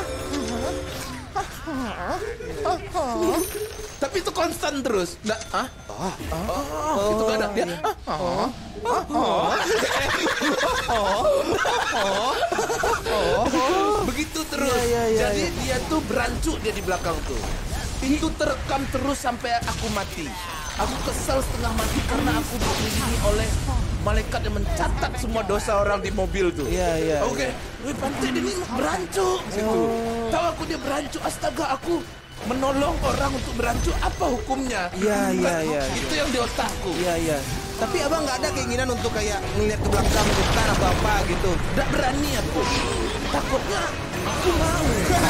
Tapi itu konstan terus. Nggak, ah? Oh, oh, itu kan ada dia. Oh, oh, oh, oh. Begitu terus. Ya, ya, ya, Jadi ya. dia tuh berancuk dia di belakang tuh. Itu terekam terus sampai aku mati. Aku kesal setengah mati karena aku dikelilingi oleh malaikat yang mencatat semua dosa orang di mobil tuh. Iya, iya. Oke, wih pantai ini berancuk situ. Tahu aku dia berancuk, astaga aku menolong orang untuk berancuk, apa hukumnya? Iya, iya, Kan, iya. Itu yang di otakku. Iya, iya. Tapi abang nggak ada keinginan untuk kayak ngeliat ke belakang bentar atau apa gitu. Nggak berani aku. Takutnya aku mau.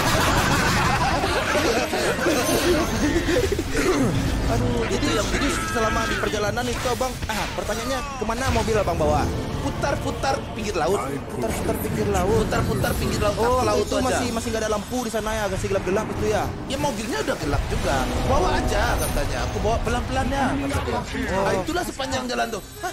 Aduh, jadi jadi selama di perjalanan itu abang, ah pertanyaannya kemana mobil abang bawa? Putar-putar pinggir laut. Putar-putar pinggir laut. Putar-putar pinggir laut. Oh, Ke laut itu aja. masih masih nggak ada lampu di sana ya, masih gelap-gelap itu ya. Ya mobilnya udah gelap juga. Bawa aja katanya. Aku bawa pelan-pelan ya kata dia. Nah, itulah sepanjang jalan tuh. Hah?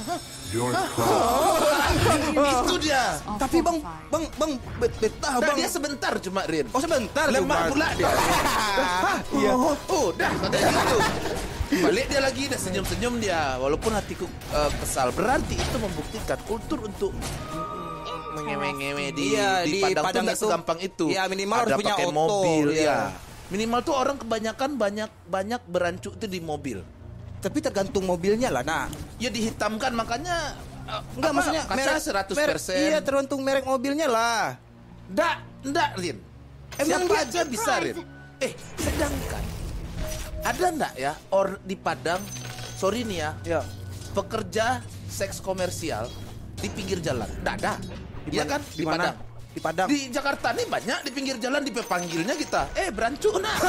Itu dia. Tapi bang, bang, bang, bet betah Nah, bang. dia sebentar cuma Rin. Oh sebentar. Lemah cuma. pula dia. Hah? Iya. Oh, oh, dah katanya gitu. Balik dia lagi, dah senyum-senyum dia. Walaupun hatiku uh, kesal. Berarti itu membuktikan kultur untuk mengewe-ngewe di, Iya, di, di Padang, Padang tuh nggak itu, segampang itu. iya, minimal harus Ada punya pakai oto, mobil, iya. ya. Minimal tuh orang kebanyakan banyak banyak berancuk itu di mobil. Tapi tergantung mobilnya lah, nah. Ya dihitamkan makanya uh, Enggak, apa, maksudnya kaca merek- seratus merek- persen. Iya, tergantung merek mobilnya lah. Nggak, nggak, Rin. Emang Siapa dia- aja bisa, Rin. Eh, sedangkan ada nggak ya or di Padang, sorry nih ya, Ya. pekerja seks komersial di pinggir jalan? Nggak ada. Iya mana? kan? Di mana? Padang. Di Padang. Di Jakarta nih banyak di pinggir jalan dipanggilnya kita. Eh, berancuk nak.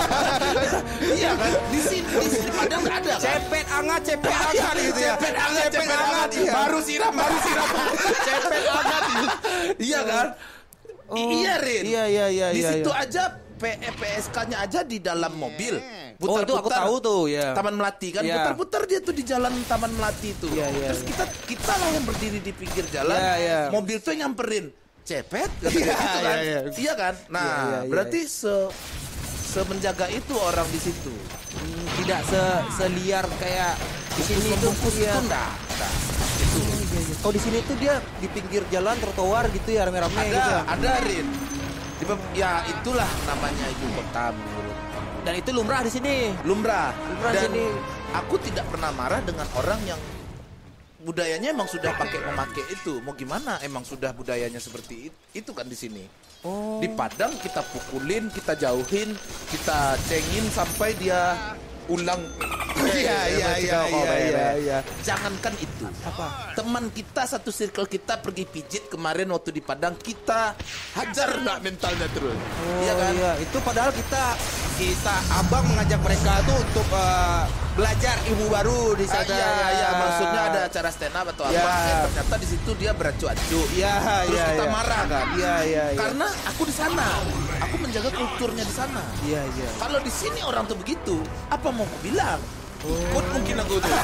Iya kan? Di sini di, di Padang nggak ada kan? Cepet angat, cepet angat gitu ya. Cepet anget, cepet anget. iya. Baru siram, baru siram. Cepet anget. Iya kan? Oh, Iya, Rin. Iya, iya, iya, Di iya, situ iya. aja P P S K-nya aja di dalam mobil. Oh, itu aku tahu tuh, ya. Taman Melati kan, Iya. putar-putar dia tuh di jalan Taman Melati itu. Iya, iya, Terus iya. kita kita lah yang berdiri di pinggir jalan. Iya, iya. Mobil tuh yang nyamperin. Cepet kata dia Iya, gitu kan. iya, iya. Iya kan? Nah, Iya, iya, iya. berarti se semenjaga itu orang di situ. Hmm, tidak se seliar kayak di sini tuh Bungkus ya. itu enggak. enggak. Itu. Oh, di sini tuh dia di pinggir jalan trotoar gitu ya, rame-rame Ada, gitu ya. ada Rin. Di be- ya itulah namanya ibu kota menurut. Dan itu lumrah di sini. Lumrah. Lumrah Dan sini. aku tidak pernah marah dengan orang yang budayanya emang sudah pakai memakai itu. Mau gimana? Emang sudah budayanya seperti itu, itu kan di sini. Oh. Di Padang kita pukulin, kita jauhin, kita cengin sampai dia ulang. Iya, iya, iya, iya, iya, iya. Jangankan itu. Apa? Teman kita satu circle kita pergi pijit kemarin waktu di Padang, kita hajar nggak mentalnya terus. Oh, Iya kan? iya. Itu padahal kita kita abang mengajak mereka tuh untuk eh, belajar ilmu baru di Ah, sana. iya, iya, iya, maksudnya ada acara stand up atau apa? Ya. Eh, ternyata di situ dia beracu-acu. Iya, Terus iya, kita iya. marah kan? Iya, iya, iya. Karena aku di sana, aku menjaga kulturnya di sana. Iya, iya. Kalau di sini orang tuh begitu, apa mau aku bilang? Ikut mungkin aku tuh.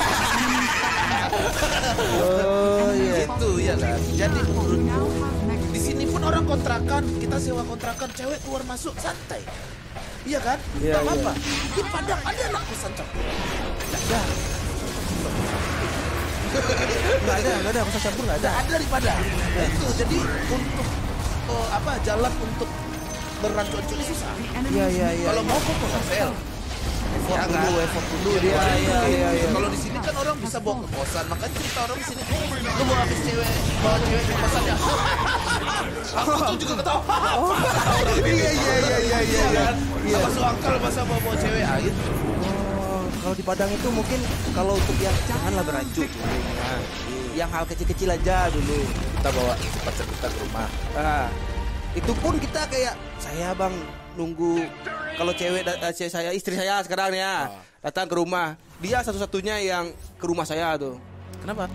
Oh iya. Gitu ya kan. Jadi menurutku di sini pun orang kontrakan, kita sewa kontrakan, cewek keluar masuk santai. Iya kan? Iya, Gak apa-apa. Di Padang ada anak kosan campur. Gak ada. Nggak ada, nggak ada kosan campur nggak ada. Gak ada di Padang. Nah, itu jadi untuk oh, apa jalan untuk berancu-ancu ini susah. Iya iya iya. Kalau mau kok kosan sel. effort Ya kan? dulu, effort dulu Iya, dia. iya, Iya iya iya. Kalau di sini kan orang bisa bawa ke kosan, makanya cerita orang di sini, lu bawa habis cewek, bawa cewek ke kosan ya. Aku tuh juga ketawa. Iya iya iya iya iya. kan? Iya. Masuk akal masa bawa bawa cewek air. Oh, kalau di Padang itu mungkin kalau untuk yang janganlah berancu. Nah, yang hal kecil-kecil aja dulu. Kita bawa pacar kita ke rumah. Nah, itu pun kita kayak saya bang nunggu kalau cewek uh, saya istri saya sekarang ya Oh. datang ke rumah, dia satu-satunya yang ke rumah saya tuh. Kenapa?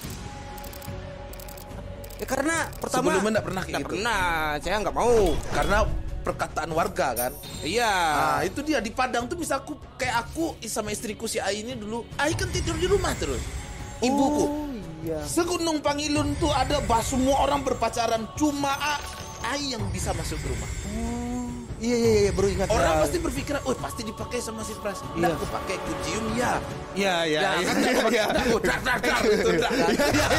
Ya karena pertama Sebelumnya nggak pernah kayak nggak gitu? pernah, saya nggak mau. Karena perkataan warga kan. Iya. Nah, itu dia di Padang tuh bisa aku kayak aku sama istriku si Ai ini dulu. Ai kan tidur di rumah terus. Ibuku. Oh, iya. Segunung Pangilun tuh ada bah, semua orang berpacaran, cuma A- Ai yang bisa masuk ke rumah. Iya iya iya baru ingat. Orang ya. pasti berpikir, oh pasti dipakai sama si Pras. Iya. Nggak, aku pakai ku cium ya. Iya iya Ya, iya. kan nggak aku pakai, nggak, aku dar dar dar gitu, nggak, kan?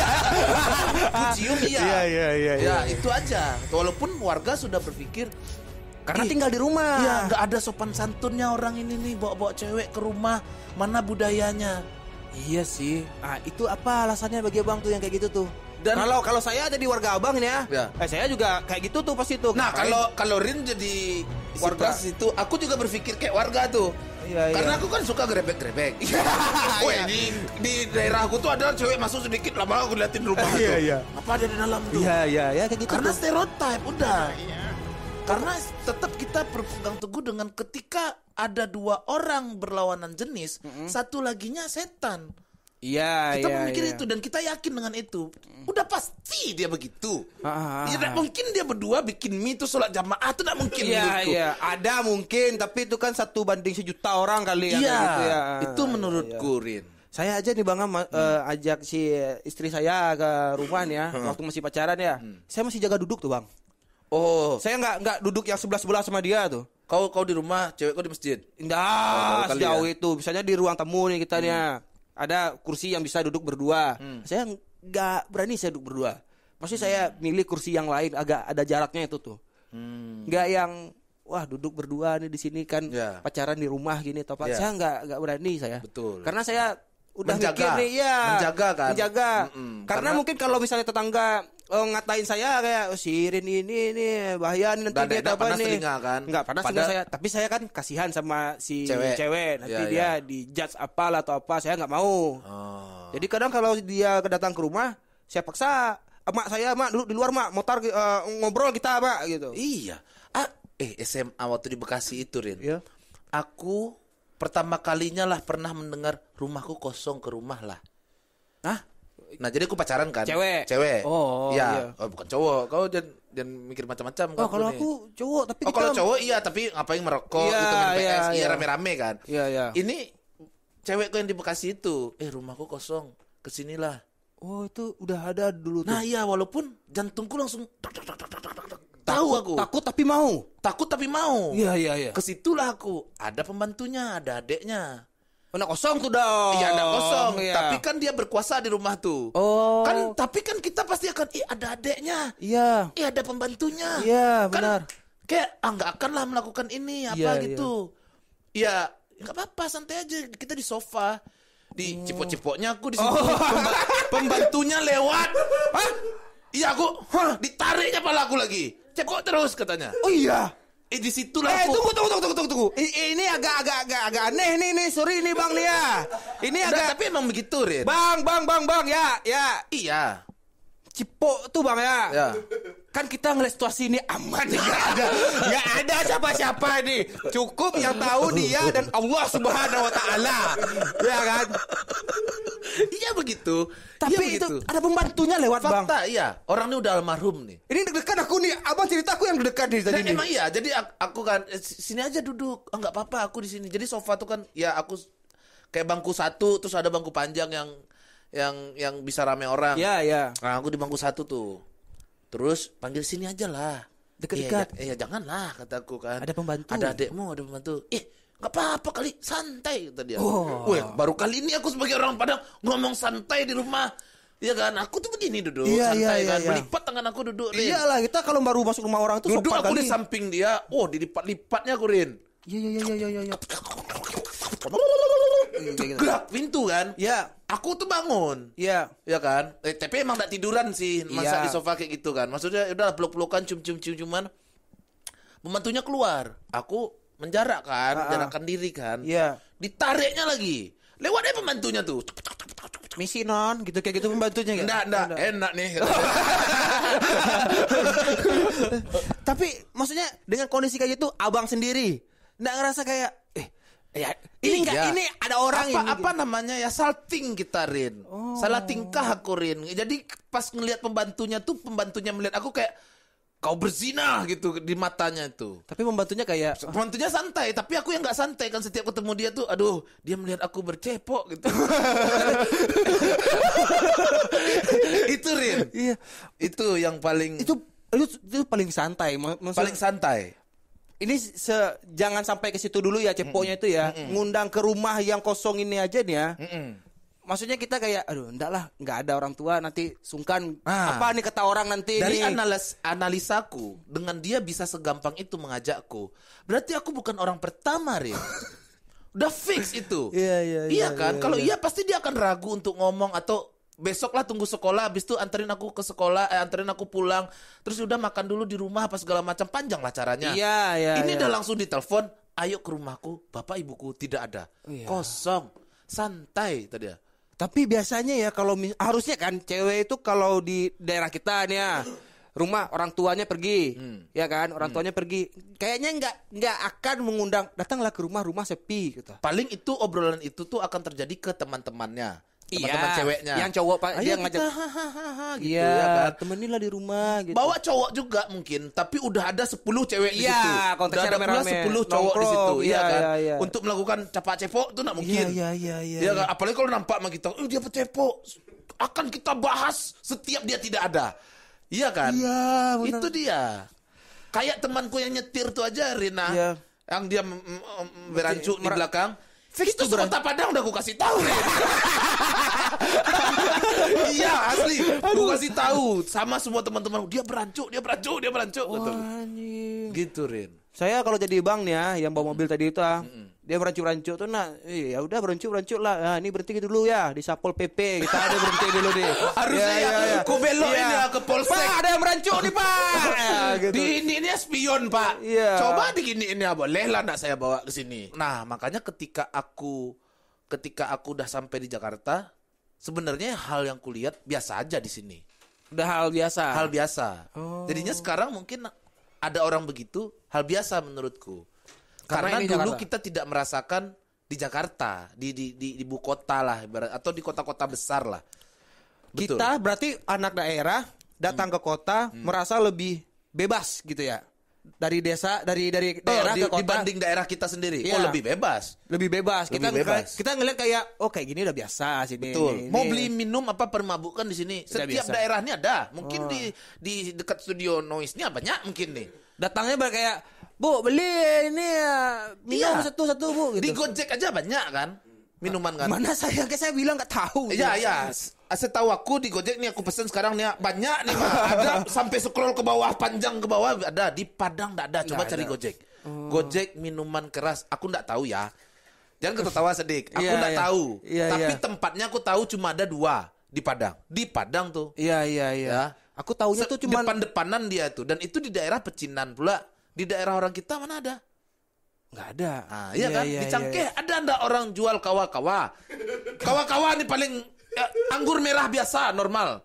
Ku cium iya. Iya iya iya. Ya itu aja. Walaupun warga sudah berpikir Karena "Ih, tinggal di rumah. Iya, nggak ada sopan santunnya orang ini nih bawa-bawa cewek ke rumah. Mana budayanya? Iya sih. Ah itu apa alasannya bagi abang tuh yang kayak gitu tuh? Dan- kalau kalau saya jadi warga abang nih ya, Ya. eh, saya juga kayak gitu tuh pasti tuh. Nah, Ngapain? kalau kalau Rin jadi warga Warga. situ, aku juga berpikir kayak warga tuh. Iya, iya. Karena aku kan suka grebek-grebek. Woi, di di daerah aku tuh ada cewek masuk sedikit lama aku liatin rumah Iya, tuh. iya. Apa ada di dalam tuh? Iya iya ya kayak gitu. Karena tuh. stereotip udah. Karena tetap kita berpegang teguh dengan ketika ada dua orang berlawanan jenis, satu laginya setan. Iya Kita iya. memikir iya. itu dan kita yakin dengan itu. Udah pasti dia begitu. Ah, ah, ah. Ya tidak mungkin dia berdua bikin mie itu sholat jamaah itu tidak mungkin Iya menurutku. iya ada mungkin tapi itu kan satu banding sejuta orang kali yang Iya, kayak gitu ya. itu Ah, menurutku Rin. Saya aja nih Bang Am, eh, ajak si istri saya ke rumah nih ya, waktu masih pacaran ya. Saya masih jaga duduk tuh Bang. Oh, Saya nggak nggak duduk yang sebelah sebelah sama dia tuh. kau kau di rumah, cewek kau di masjid. Nggak baru kali sejauh ya. itu. Misalnya di ruang tamu nih kita nih ya. Ada kursi yang bisa duduk berdua. Saya nggak berani saya duduk berdua. Pasti saya milih kursi yang lain agak ada jaraknya itu tuh. Hmm. Nggak yang wah duduk berdua nih di sini kan Ya. pacaran di rumah gini atau apa. Ya. Saya nggak nggak berani saya. Betul. Karena saya udah Menjaga. mikir nih ya. Menjaga kan? Menjaga. Mm-mm. Karena, Karena- mungkin kalau misalnya tetangga oh, ngatain saya kayak oh, si Irin ini ini bahaya nih nanti Dan dia enak apa panas nih. telinga kan? Enggak panas Pada- telinga saya. Tapi saya kan kasihan sama si Cewek. cewek. Nanti Ya, dia ya. dijudge apalah atau apa. Saya nggak mau. Oh. Jadi kadang kalau dia datang ke rumah, saya paksa, mak saya mak dulu di luar mak, motor eh, ngobrol kita mak gitu. Iya. Ah, eh S M A waktu di Bekasi itu Rin. Iya. Aku pertama kalinya lah pernah mendengar rumahku kosong ke rumah lah. Hah? Nah jadi aku pacaran kan. Cewek? Cewek. Oh, Iya. iya. Oh, bukan cowok. Kau jangan, jangan mikir macam-macam. Oh, kau kalau nih. aku cowok tapi Oh kita kalau cowok iya tapi ngapain merokok Iya, gitu main P S iya, iya iya. rame-rame kan. Iya, iya. Ini cewekku yang di Bekasi itu, eh rumahku kosong, kesinilah. Oh, itu udah ada dulu tuh. Nah iya walaupun jantungku langsung tak, tak, tak, tak, tak, tak, tak. Tahu aku. Takut tapi mau. Takut tapi mau. Iya, iya, iya. Kesitulah aku. Ada pembantunya, ada adeknya. Anak kosong tuh dong. Iya ada kosong, Iya. tapi kan dia berkuasa di rumah tuh. Oh. Kan tapi kan kita pasti akan, ih ada adeknya, Iya. ih ada pembantunya. Iya, Kan benar. kayak ah nggak akan lah melakukan ini apa Iya, gitu. Ya nggak apa-apa santai aja kita di sofa. Di Oh. cipok-cipoknya aku di situ. Pemba- pembantunya lewat. Hah? Iya aku, hah, ditariknya pala aku lagi. Cepok terus katanya. Oh iya. Eh di situlah Eh aku. tunggu tunggu tunggu tunggu tunggu. I- Ini agak agak agak agak aneh nih nih. Sorry nih Bang nih ya. Ini Udah, agak tapi emang begitu, Rin. Bang bang bang bang ya ya. Iya. Cipok tuh Bang ya. Ya. Kan kita ngeliat situasi ini aman nih. Gak ada Gak ada siapa-siapa nih. Cukup yang tahu dia dan Allah Subhanahu Wa Taala. Ya kan. Iya begitu. Tapi Iya itu begitu. ada pembantunya lewat Bang. Fakta iya. Orang ini udah almarhum nih. Ini deg-degan aku nih. Abang ceritaku yang deg-degan nih tadi Dan nih. emang iya. Jadi ak- aku kan eh, sini aja duduk. Oh, nggak apa-apa aku di sini. Jadi sofa tuh kan ya aku kayak bangku satu, terus ada bangku panjang yang yang yang bisa rame orang. Iya, iya. Nah, aku di bangku satu tuh. Terus panggil sini aja lah. Dekat-dekat. Eh, ya, janganlah kataku kan. Ada pembantu. Ada adekmu, ada pembantu. Eh, nggak apa-apa kali, santai kata dia. Oh. Weh, baru kali ini aku sebagai orang Padang ngomong santai di rumah. Iya kan, aku tuh begini duduk, iya, santai iya, kan. iya. Melipat tangan aku duduk, Rin. Iyalah, kita kalau baru masuk rumah orang tuh Duduk sopan aku kali. di samping dia. Oh, dilipat-lipatnya aku, Rin. Iya, iya, iya, iya, iya. Gerak pintu kan. Iya. Aku tuh bangun. Iya. Ya kan? Eh, tapi emang gak tiduran sih masa Iya. di sofa kayak gitu kan. Maksudnya udah peluk-pelukan cium-cium-ciuman. Pembantunya keluar. Aku menjarak kan, Ah, ah. menjarakkan diri kan. Iya. Ditariknya lagi. Lewat aja pembantunya tuh. Misi non, gitu kayak gitu pembantunya enggak? Enggak, enggak, enak nih. Tapi maksudnya dengan kondisi kayak gitu abang sendiri enggak ngerasa kayak eh ya ini enggak Iya. ini ada orang apa, ini. apa namanya ya salting kita Rin. Oh. Salah tingkah aku Rin. Jadi pas ngelihat pembantunya tuh pembantunya melihat aku kayak kau berzina gitu di matanya itu. Tapi pembantunya kayak Pembantunya santai, tapi aku yang nggak santai kan setiap ketemu dia tuh, aduh dia melihat aku bercepok gitu. Itu Rin. iya, Itu yang paling itu itu, itu paling santai. Maksud, paling santai. ini se, jangan sampai ke situ dulu ya cepoknya itu ya. Mm-mm. Ngundang ke rumah yang kosong ini aja nih ya. Mm-mm. Maksudnya kita kayak aduh enggak lah, enggak ada orang tua nanti sungkan Ah. apa nih kata orang nanti Dari nih. analis analisaku, dengan dia bisa segampang itu mengajakku, berarti aku bukan orang pertama, Rin. Udah fix itu. Iya, iya, Iya iya, kan? iya, Kalau iya. iya pasti dia akan ragu untuk ngomong atau besok lah tunggu sekolah, habis itu anterin aku ke sekolah, eh, anterin aku pulang, terus udah makan dulu di rumah apa segala macam, panjang lah caranya. Iya, iya. Ini iya. udah langsung ditelepon, ayo ke rumahku, bapak ibuku tidak ada, Iya. kosong, santai tadi ya. Tapi biasanya ya kalau mis- harusnya kan cewek itu kalau di daerah kita nih ya rumah orang tuanya pergi, Hmm. ya kan orang tuanya pergi, kayaknya nggak nggak akan mengundang datanglah ke rumah rumah sepi gitu. Paling itu obrolan itu tuh akan terjadi ke teman-temannya, teman-teman Iya, ceweknya. yang cowok pak Ayo dia kita ngajak, hahaha gitu iya ya kan. temenin lah di rumah gitu. Bawa cowok juga mungkin, tapi udah ada sepuluh cewek di Iya, situ. konteksnya Udah ada pula rame-rame. sepuluh cowok di situ, Nongkrong, iya iya, kan. iya, iya. Untuk melakukan capak cepok tuh nggak mungkin. Iya, iya, iya, Iya kan? Apalagi kalau nampak sama kita, "Eh, dia pecepok." Akan kita bahas setiap dia tidak ada. Iya kan? Iya, benar. Itu dia. Kayak temanku yang nyetir tuh aja, Rina. Iya. Yang dia mm, mm, berancuk di Mer- belakang. Fix Itu tuh beran- Kota Padang udah aku kasih tahu. Rin. Iya asli, aku kasih tahu sama semua teman-teman. Dia berancuk, dia berancuk, dia berancuk. Gitu. Anjing. Gitu Rin. Saya kalau jadi bang nih ya, yang bawa mobil tadi itu ah, dia berancuk-rancuk tuh nah, ya udah berancuk-rancuk lah. Nah, ini berhenti dulu ya di Sapol P P. Kita ada berhenti dulu deh. Harusnya ya, ku belok ini ya ke polsek. Pak, ada yang berancuk nih, Pak. Ya, gitu. Di ini ini spion Pak. Iya. Coba diginiin ya, boleh lah nak saya bawa ke sini. Nah makanya ketika aku ketika aku udah sampai di Jakarta, sebenarnya hal yang kulihat biasa aja di sini. Udah hal biasa. Hal biasa. Oh. Jadinya sekarang mungkin ada orang begitu, hal biasa menurutku. Karena Karena, ini dulu Jakarta. kita tidak merasakan di Jakarta, di di di ibu kota lah ibarat, atau di kota-kota besar lah. Betul. Kita berarti anak daerah datang ke kota merasa lebih bebas gitu ya. Dari desa, dari dari Oh, daerah di- ke kota dibanding daerah kita sendiri, Iya. oh lebih bebas. lebih bebas. Kita Lebih bebas. kita ngeliat kayak oh kayak gini udah biasa sini. Betul. ini- Mau ini. beli minum apa permabukan di sini? Udah Setiap biasa. daerah ini ada. Mungkin Oh. di di dekat studio noise-nya banyak mungkin nih. Datangnya ber- kayak Bu beli ini ya minum Iya. satu-satu Bu gitu. Di Gojek aja banyak kan minuman kan. Mana saya kayak saya bilang nggak tahu. Iya, iya. Setahu aku di Gojek nih aku pesen sekarang nih banyak nih Mak. Ada sampai scroll ke bawah, panjang ke bawah ada. Di Padang enggak ada. Coba Nggak cari ada. Gojek. Gojek minuman keras. Aku enggak tahu ya. Jangan ketawa Sedik. Aku Iya, enggak iya. tahu. Iya, Tapi iya. tempatnya aku tahu cuma ada dua di Padang. Di Padang tuh. Iya iya iya. Ya. Aku taunya tuh cuma depan-depanan dia tuh, dan itu di daerah pecinan pula. Di daerah orang kita mana ada? nggak ada. Ah, iya, kan? Di Cangkeh ada ndak orang jual kawa-kawa? Kawa-kawa nih paling ya, anggur merah biasa normal.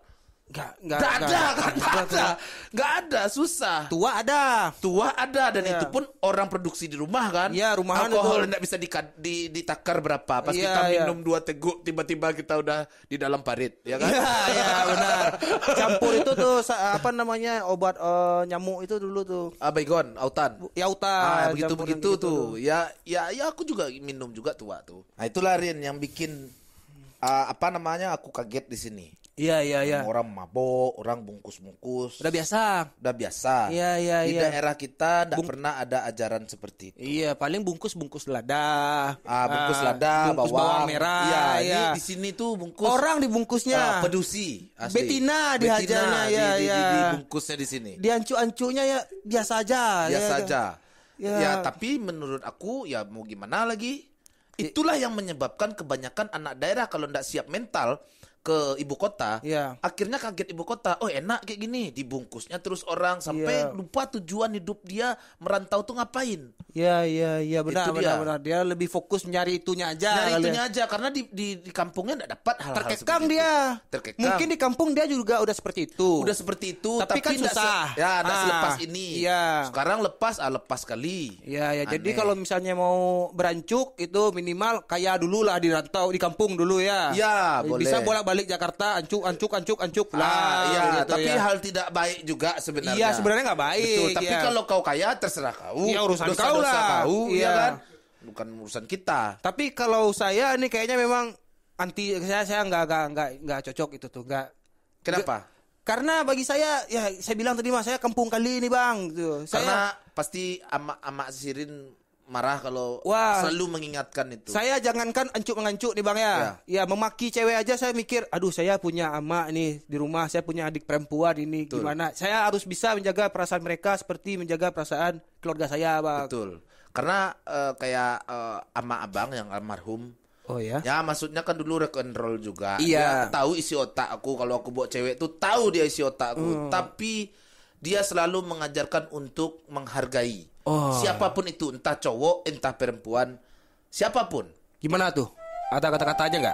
Enggak, enggak, Enggak ada, enggak ada. Enggak ada, susah. Tua ada. Tua ada dan Ya. itu pun orang produksi di rumah kan. Iya, rumahan alkohol itu. enggak bisa di, di, ditakar berapa. Pas Iya, kita iya. minum dua teguk tiba-tiba kita udah di dalam parit, ya kan? Iya, iya benar. Campur itu tuh sa- apa namanya obat eh, nyamuk itu dulu tuh. Ah, baygon, autan. Ah, Yautan. begitu-begitu tuh. Ya, ya, ya aku juga minum juga tua tuh. Nah, itulah Rin yang bikin ah, apa namanya aku kaget di sini. Iya, iya, iya. Orang mabok, orang bungkus-bungkus. Udah biasa. Udah biasa. Iya, iya, Di iya. daerah kita tidak Bung- pernah ada ajaran seperti itu. Iya, paling bungkus-bungkus lada. Ah, bungkus Ah, lada, bungkus bawang, bawang merah. Iya, Iya. ini di sini tuh bungkus Orang ah, dibungkusnya. pedusi. Asli. Betina Betina dihajarnya, di, ya, di, ya. di, di bungkusnya di sini. Diancu-ancunya ya biasa aja. Biasa ya, aja. Ya. Ya, tapi menurut aku ya mau gimana lagi? Itulah yang menyebabkan kebanyakan anak daerah kalau tidak siap mental ke ibu kota, Iya. akhirnya kaget ibu kota. Oh enak kayak gini, dibungkusnya terus orang sampai Iya. lupa tujuan hidup dia merantau tuh ngapain. Iya, iya, iya benar, Itu benar, dia. benar. Dia lebih fokus nyari itunya aja. Nyari kali itunya ya. aja karena di di, di kampungnya tidak dapat hal-hal Terkekang seperti itu. dia. Terkekang. Mungkin di kampung dia juga udah seperti itu. Udah seperti itu, Tapi kan ndak susah. se- ya, ndak Ah, selepas ini. iya. Sekarang lepas, ah lepas kali. Ya, ya. Jadi Aneh. kalau misalnya mau berancuk itu minimal kaya dulu lah di rantau di kampung dulu ya. Ya, boleh. Bisa bolak-balik Jakarta, ancuk, ancuk, ancuk, ancuk. Ah, iya, gitu tapi ya. hal tidak baik juga sebenarnya. Iya, sebenarnya nggak baik. Betul, tapi ya. kalau kau kaya terserah kau. Iya, urusan Dosa-dosa kau lah. kau, Iya. ya kan? Bukan urusan kita. Tapi kalau saya ini kayaknya memang anti saya saya nggak nggak nggak nggak cocok itu tuh nggak. Kenapa? Karena bagi saya ya saya bilang tadi mas saya kampung kali ini bang gitu. Karena Saya pasti ama-ama Sirin marah kalau Wah. selalu mengingatkan itu. saya jangankan ancuk mengancuk nih bang ya. Ya memaki cewek aja saya mikir aduh saya punya ama nih di rumah saya punya adik perempuan ini Betul. gimana saya harus bisa menjaga perasaan mereka seperti menjaga perasaan keluarga saya bang. Betul. Karena eh, kayak eh, ama abang yang almarhum. Oh ya. Ya maksudnya kan dulu rock and roll juga. Iya. Dia tahu isi otak aku kalau aku bawa cewek tuh tahu dia isi otak aku. Hmm. Tapi dia selalu mengajarkan untuk menghargai. Oh. Siapapun itu, entah cowok, entah perempuan, siapapun. Gimana tuh? Ada kata-katanya nggak?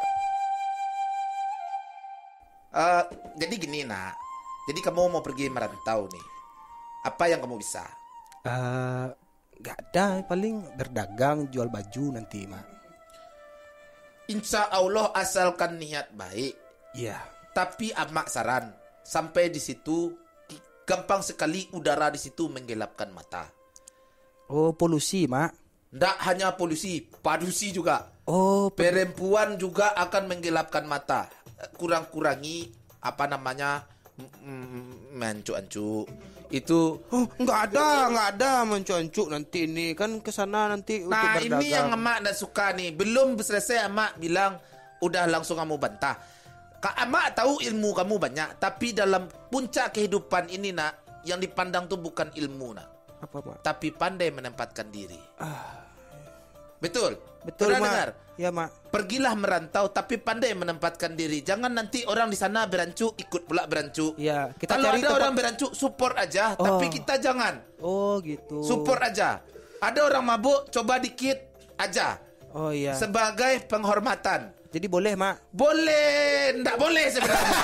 Eh, jadi gini nak. Jadi kamu mau pergi merantau nih. Apa yang kamu bisa? Eh, nggak ada paling berdagang jual baju nanti mak. Insya Allah asalkan niat baik. Iya. Tapi amak saran, sampai di situ gampang sekali udara di situ menggelapkan mata. Oh polusi mak. Nggak hanya polusi, padusi juga. Oh pe- Perempuan juga akan menggelapkan mata. Kurang-kurangi apa namanya mm, mencu-ancu. Itu Oh, nggak ada, nggak ada mencuncuk nanti ini kan kesana nanti untuk nah berdagang. ini yang emak nggak suka nih. Belum selesai emak bilang udah langsung kamu bantah. Kak emak tahu ilmu kamu banyak, tapi dalam puncak kehidupan ini nak, yang dipandang tuh bukan ilmu nak, Apa mak? tapi pandai menempatkan diri. Ah, Betul. betul Pernah mak. dengar? Ya mak. Pergilah merantau tapi pandai menempatkan diri. Jangan nanti orang di sana berancuk ikut pula berancuk. Ya kita Kalau cari ada tempat- orang berancuk support aja, Oh. tapi kita jangan. Oh gitu. Support aja. Ada orang mabuk coba dikit aja. Oh iya. Sebagai penghormatan. Jadi boleh mak. Boleh, ndak boleh sebenarnya.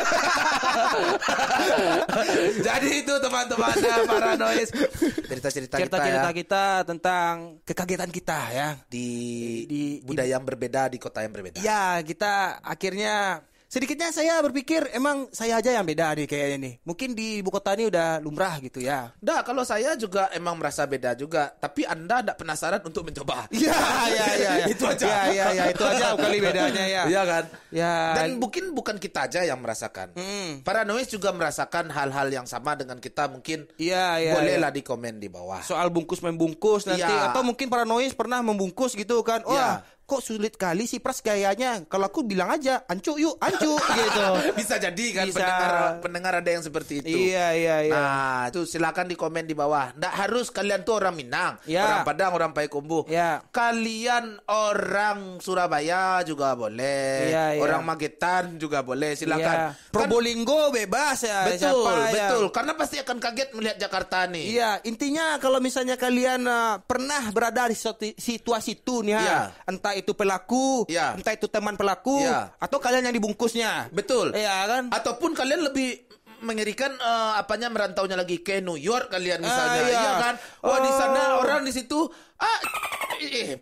Jadi itu teman-teman Paranoid. Cerita-cerita kita Cerita-cerita ya. kita tentang kekagetan kita ya. Di, Di- budaya yang berbeda, di kota yang berbeda. Ya kita akhirnya sedikitnya saya berpikir emang saya aja yang beda nih kayaknya nih. Mungkin di ibu kota ini udah lumrah gitu ya. Nah, kalau saya juga emang merasa beda juga, tapi Anda tidak penasaran untuk mencoba. Iya, iya, iya. Ya. Itu aja. Iya, iya, ya. Itu aja kali bedanya ya. Iya kan? Ya. Dan mungkin bukan kita aja yang merasakan. Hmm. Para noise juga merasakan hal-hal yang sama dengan kita. Mungkin Iya, iya. bolehlah iya. di komen di bawah. Soal bungkus membungkus nanti Iya. atau mungkin para noise pernah membungkus gitu kan. Wah, Iya. kok sulit kali sih pras gayanya. Kalau aku bilang aja, ancuk yuk, ancuk gitu. Bisa jadi kan Bisa. pendengar pendengar ada yang seperti itu. Iya, iya, iya. Nah, itu silakan di komen di bawah. Nggak harus kalian tuh orang Minang, Iya. orang Padang, orang Payakumbuh. Iya. Kalian orang Surabaya juga boleh. Iya, iya. Orang Magetan juga boleh. Silakan. Iya. Probolinggo bebas ya. Betul, siapa ya. betul. Karena pasti akan kaget melihat Jakarta nih. Iya, intinya kalau misalnya kalian uh, pernah berada di situ- situasi itu nih, ha, Iya. entah itu pelaku, ya. entah itu teman pelaku, ya. atau kalian yang dibungkusnya. Betul. Iya kan? Ataupun kalian lebih mengerikan uh, apanya merantaunya lagi ke New York kalian misalnya, ah, iya. iya kan? Wah, oh. di sana orang di situ ah eh.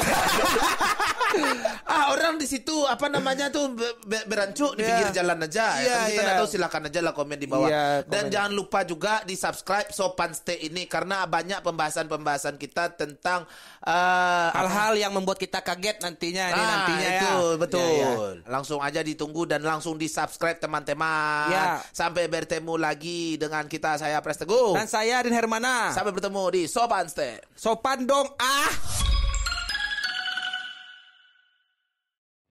ah orang di situ apa namanya tuh be- berancuk di yeah. pinggir jalan aja. Yeah, ya, kan kita yeah. nggak tahu, silakan aja lah komen di bawah. Yeah, Dan jangan lupa juga di subscribe Sopan Stay ini karena banyak pembahasan-pembahasan kita tentang uh, hal-hal yang membuat kita kaget nantinya. Ah, ini nantinya itu ya. betul. Ya, ya. Langsung aja ditunggu dan langsung di subscribe teman-teman. Ya. Sampai bertemu lagi dengan kita, saya Pres Teguh Dan saya Adin Hermana. Sampai bertemu di Sopan Stay. Sopan dong ah.